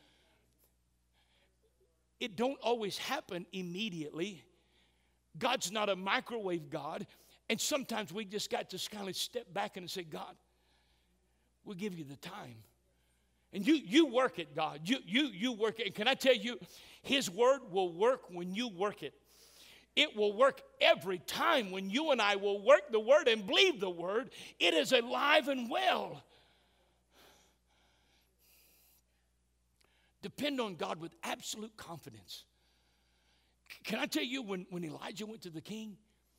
It don't always happen immediately. God's not a microwave God. And sometimes we just got to kind of step back and say, God, we'll give you the time. And you work it, God. You work it. And can I tell you, his word will work when you work it. It will work every time when you and I will work the word and believe the word. It is alive and well. Depend on God with absolute confidence. Can I tell you, when Elijah went to the king,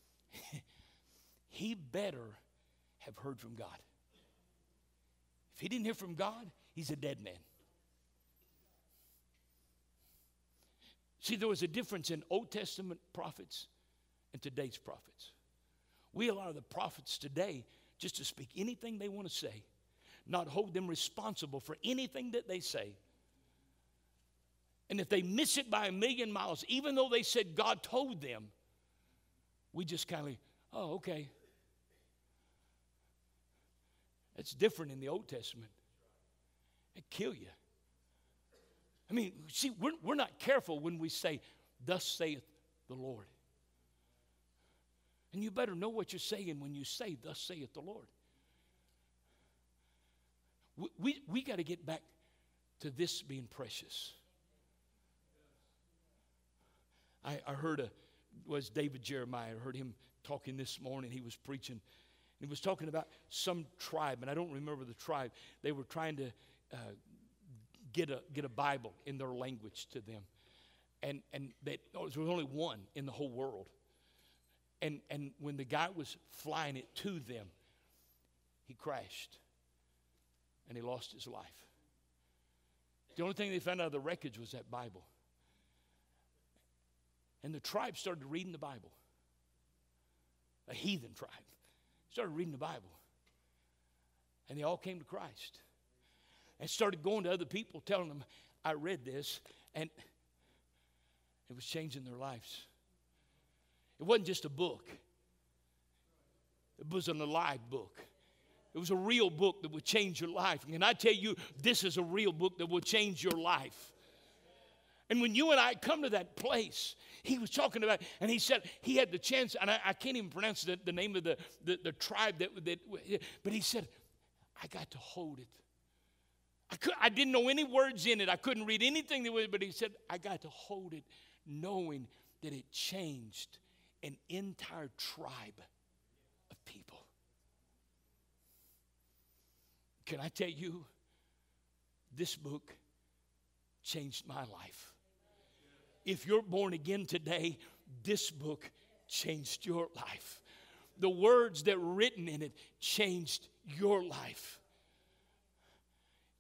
he better have heard from God. If he didn't hear from God, he's a dead man. See, there was a difference in Old Testament prophets and today's prophets. We allow the prophets today just to speak anything they want to say, not hold them responsible for anything that they say. And if they miss it by 1,000,000 miles, even though they said God told them, we just kind of, oh, okay. That's different in the Old Testament. It'd kill you. I mean, see, we're not careful when we say, thus saith the Lord. And you better know what you're saying when you say, thus saith the Lord. We got to get back to this being precious. I heard was David Jeremiah. I heard him talking this morning. He was preaching. He was talking about some tribe, and I don't remember the tribe. They were trying to get a Bible in their language to them. And there was only one in the whole world. And when the guy was flying it to them, he crashed. And he lost his life. The only thing they found out of the wreckage was that Bible. And the tribe started reading the Bible. A heathen tribe. Started reading the Bible. And they all came to Christ. And started going to other people, telling them, I read this, and it was changing their lives. It wasn't just a book. It was an alive book. It was a real book that would change your life. And I tell you, this is a real book that will change your life. And when you and I come to that place, he was talking about, and he said he had the chance, and I can't even pronounce the name of the tribe, but he said, I got to hold it. I didn't know any words in it. I couldn't read anything that was, but he said, I got to hold it, knowing that it changed an entire tribe of people. Can I tell you, this book changed my life. If you're born again today, this book changed your life. The words that were written in it changed your life.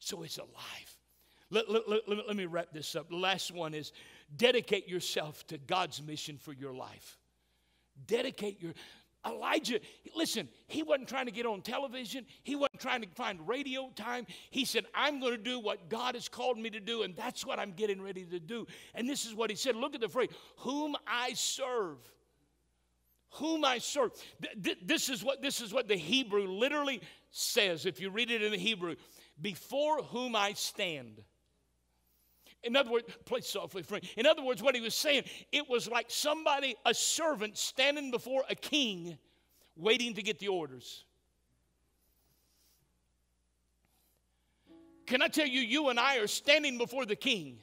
So it's alive. Let me wrap this up. The last one is dedicate yourself to God's mission for your life. Dedicate your... Elijah, listen, he wasn't trying to get on television. He wasn't trying to find radio time. He said, I'm going to do what God has called me to do, and that's what I'm getting ready to do. And this is what he said. Look at the phrase, whom I serve. Whom I serve. This is what the Hebrew literally says. If you read it in the Hebrew, before whom I stand. In other words, play softly, friend. In other words, what he was saying, it was like somebody, a servant, standing before a king, waiting to get the orders. Can I tell you, you and I are standing before the king.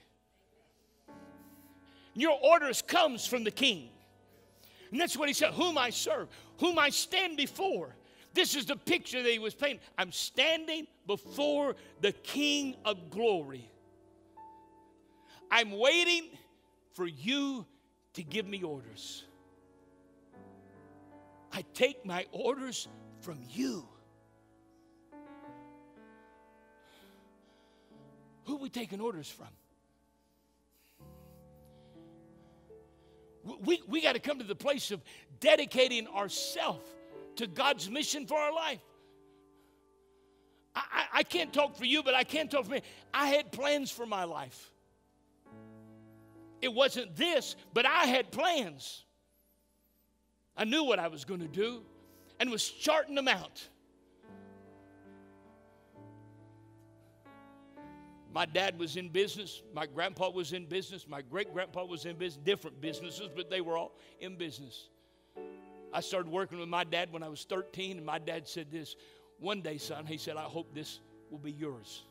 Your orders comes from the king. And that's what he said, whom I serve, whom I stand before. This is the picture that he was painting. I'm standing before the King of glory. I'm waiting for you to give me orders. I take my orders from you. Who are we taking orders from? We got to come to the place of dedicating ourselves to God's mission for our life. I can't talk for you, but I can talk for me. I had plans for my life. It wasn't this, but I had plans. I knew what I was going to do and was charting them out. My dad was in business. My grandpa was in business. My great-grandpa was in business. Different businesses, but they were all in business. I started working with my dad when I was 13, and my dad said this, one day, son, he said, I hope this will be yours.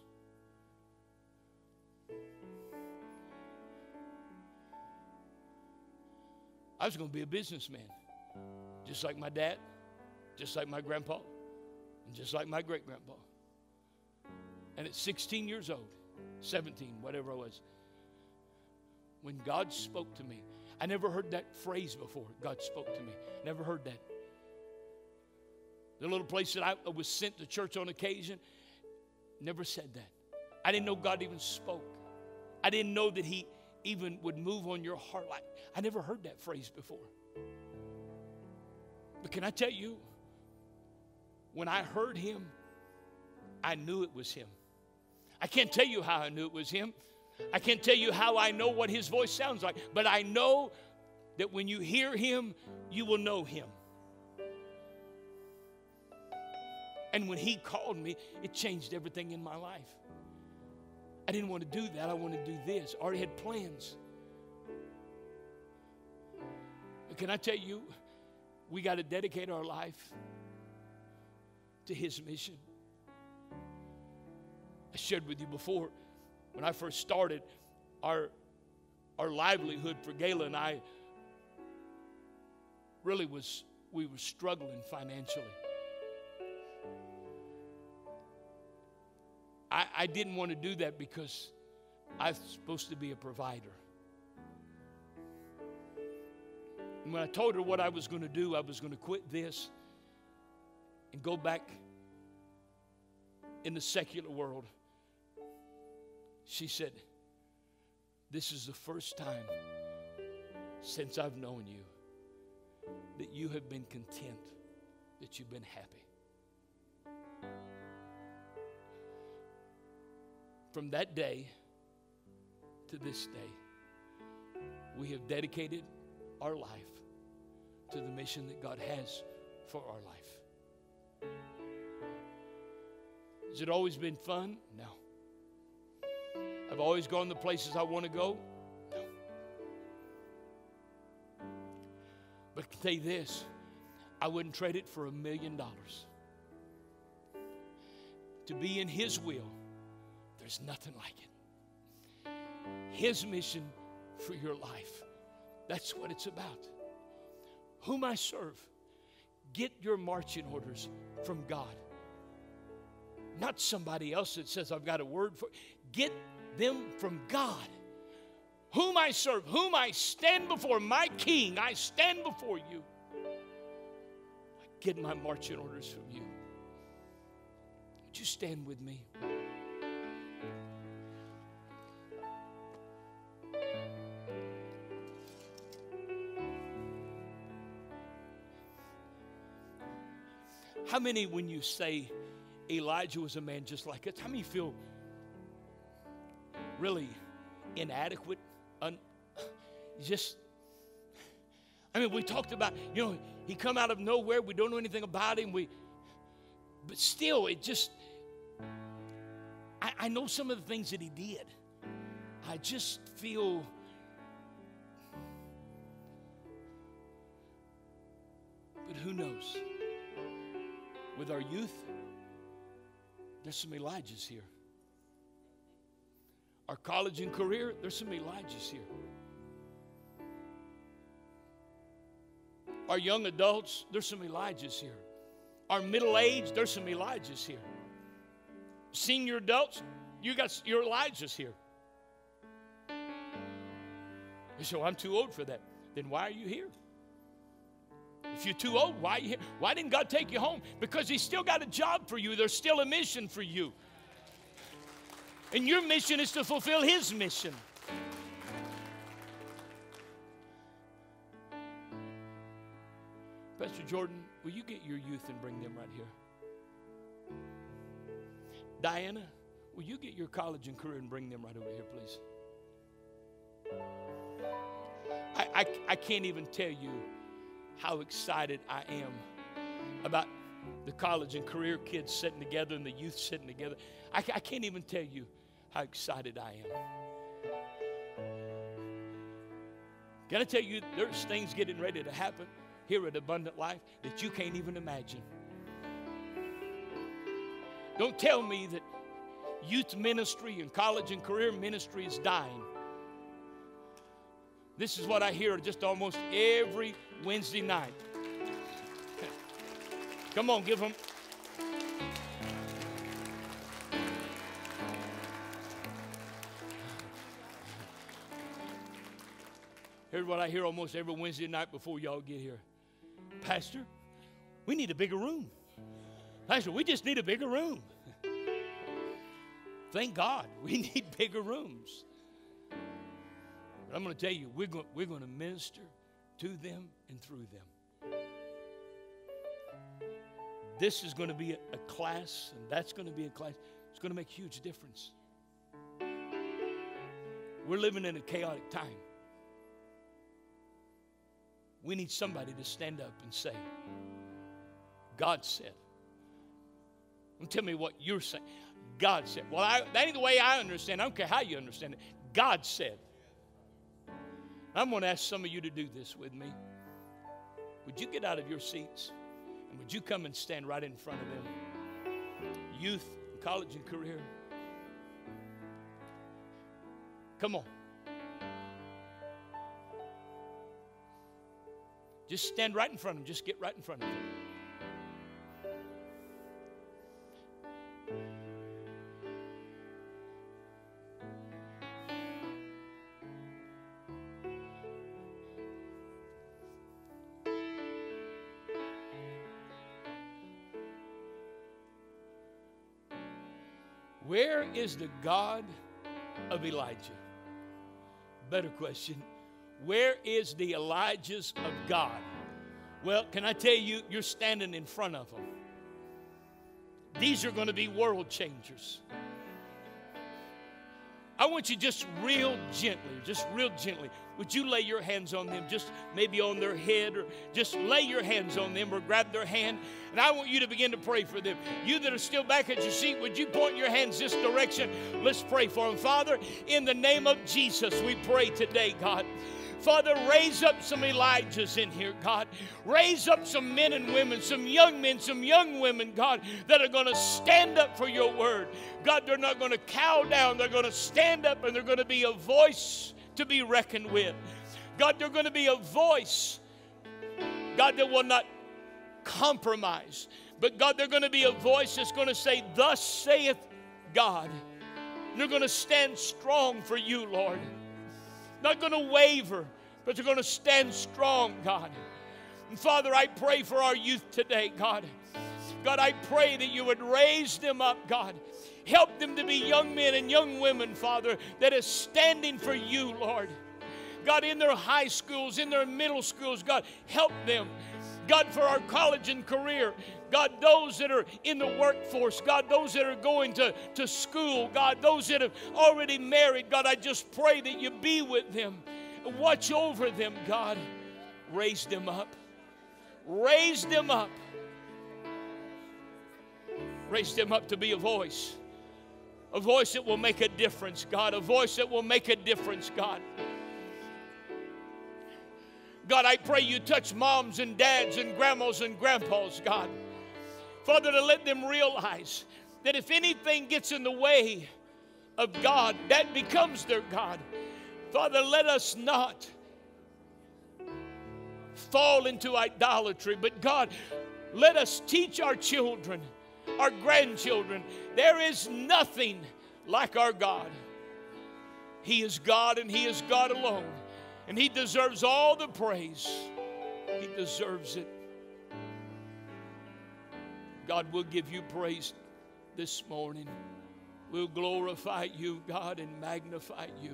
I was going to be a businessman, just like my dad, just like my grandpa, and just like my great-grandpa. And at 16 years old, 17, whatever I was, when God spoke to me, I never heard that phrase before, God spoke to me. Never heard that. The little place that I was sent to church on occasion, never said that. I didn't know God even spoke. I didn't know that He even would move on your heart. I never heard that phrase before. But can I tell you, when I heard Him, I knew it was Him. I can't tell you how I knew it was Him. I can't tell you how I know what His voice sounds like. But I know that when you hear Him, you will know Him. And when He called me, it changed everything in my life. I didn't want to do that. I wanted to do this. I already had plans. But can I tell you, we got to dedicate our life to His mission. I shared with you before, when I first started, our livelihood for Gayla and I really we were struggling financially. I didn't want to do that because I was supposed to be a provider. And when I told her what I was going to do, I was going to quit this and go back in the secular world. She said, this is the first time since I've known you that you have been content, that you've been happy. From that day to this day, we have dedicated our life to the mission that God has for our life. Has it always been fun? No. I've always gone the places I want to go? No. But I can tell you this, I wouldn't trade it for $1 million. To be in His will, there's nothing like it. His mission for your life, that's what it's about. Whom I serve, get your marching orders from God. Not somebody else that says I've got a word for. Get them from God. Whom I serve, whom I stand before, my King, I stand before you. I get my marching orders from you. Would you stand with me? How many, when you say Elijah was a man just like us, how many feel really inadequate? We talked about, he come out of nowhere. We don't know anything about him. But still, it just, I know some of the things that he did. I just feel, but who knows? With our youth, there's some Elijahs here. Our college and career, there's some Elijahs here. Our young adults, there's some Elijahs here. Our middle age, there's some Elijahs here. Senior adults, you got your Elijahs here. You say, I'm too old for that. Then why are you here? If you're too old, why are you here? Why didn't God take you home? Because He's still got a job for you. There's still a mission for you. And your mission is to fulfill His mission. Pastor Jordan, will you get your youth and bring them right here? Diana, will you get your college and career and bring them right over here, please? I can't even tell you how excited I am about the college and career kids sitting together and the youth sitting together. I can't even tell you how excited I am. Can I tell you, there's things getting ready to happen here at Abundant Life that you can't even imagine. Don't tell me that youth ministry and college and career ministry is dying. This is what I hear just almost every Wednesday night. Come on, give them. Here's what I hear almost every Wednesday night before y'all get here. Pastor, we need a bigger room. Pastor, we just need a bigger room. Thank God we need bigger rooms. But I'm going to tell you, we're going to minister to them and through them. This is going to be a class, and that's going to be a class. It's going to make a huge difference. We're living in a chaotic time. We need somebody to stand up and say, God said. Don't tell me what you're saying. God said. Well, that ain't the way I understand it. I don't care how you understand it. God said. I'm going to ask some of you to do this with me. Would you get out of your seats? And would you come and stand right in front of them? Youth, college, and career. Come on. Just stand right in front of them. Just get right in front of them. Where is the God of Elijah? Better question. Where is the Elijahs of God? Well, can I tell you, you're standing in front of them. These are going to be world changers. I want you just real gently, would you lay your hands on them, just maybe on their head, or just lay your hands on them or grab their hand, and I want you to begin to pray for them. You that are still back at your seat, would you point your hands this direction? Let's pray for them. Father, in the name of Jesus, we pray today, God. Father, raise up some Elijahs in here, God. Raise up some men and women, some young men, some young women, God, that are going to stand up for your word. God, they're not going to cow down. They're going to stand up, and they're going to be a voice to be reckoned with. God, they're going to be a voice, God, that will not compromise. But God, they're going to be a voice that's going to say, thus saith God. They're going to stand strong for you, Lord. Not going to waver, but they're going to stand strong, God. And Father, I pray for our youth today, God. God, I pray that you would raise them up, God. Help them to be young men and young women, Father, that is standing for you, Lord. God, in their high schools, in their middle schools, God, help them. God, for our college and career, God, those that are in the workforce, God, those that are going to school, God, those that have already married, God, I just pray that you be with them. Watch over them, God. Raise them up. Raise them up. Raise them up to be a voice that will make a difference, God, a voice that will make a difference, God. God, I pray you touch moms and dads and grandmas and grandpas, God. Father, to let them realize that if anything gets in the way of God, that becomes their God. Father, let us not fall into idolatry, but God, let us teach our children, our grandchildren, there is nothing like our God. He is God and He is God alone. And He deserves all the praise. He deserves it. God, we'll give you praise this morning. We'll glorify you, God, and magnify you.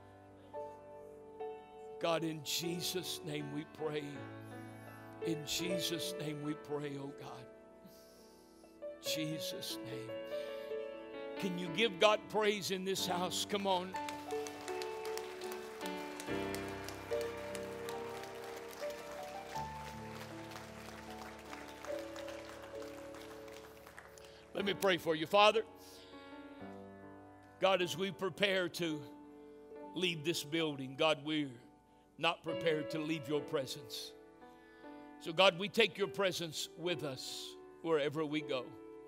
God, in Jesus' name we pray. In Jesus' name we pray, oh God. Jesus' name. Can you give God praise in this house? Come on. Let me pray for you. Father, God, as we prepare to leave this building, God, we're not prepared to leave your presence. So, God, we take your presence with us wherever we go.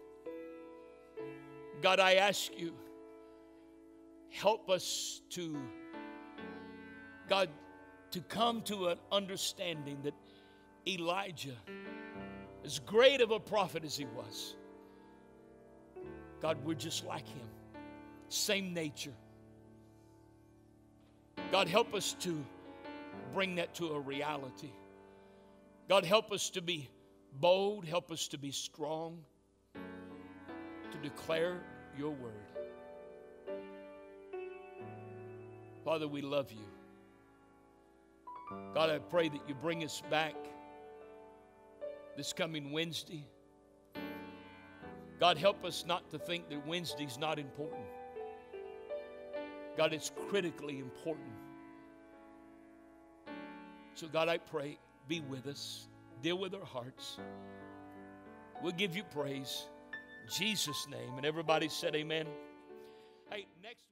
God, I ask you, help us to, God, to come to an understanding that Elijah, as great of a prophet as he was, God, we're just like him. Same nature. God, help us to bring that to a reality. God, help us to be bold. Help us to be strong. To declare your word. Father, we love you. God, I pray that you bring us back this coming Wednesday. God, help us not to think that Wednesday's not important. God, it's critically important. So, God, I pray, be with us. Deal with our hearts. We'll give you praise. In Jesus' name. And everybody said amen. Hey, next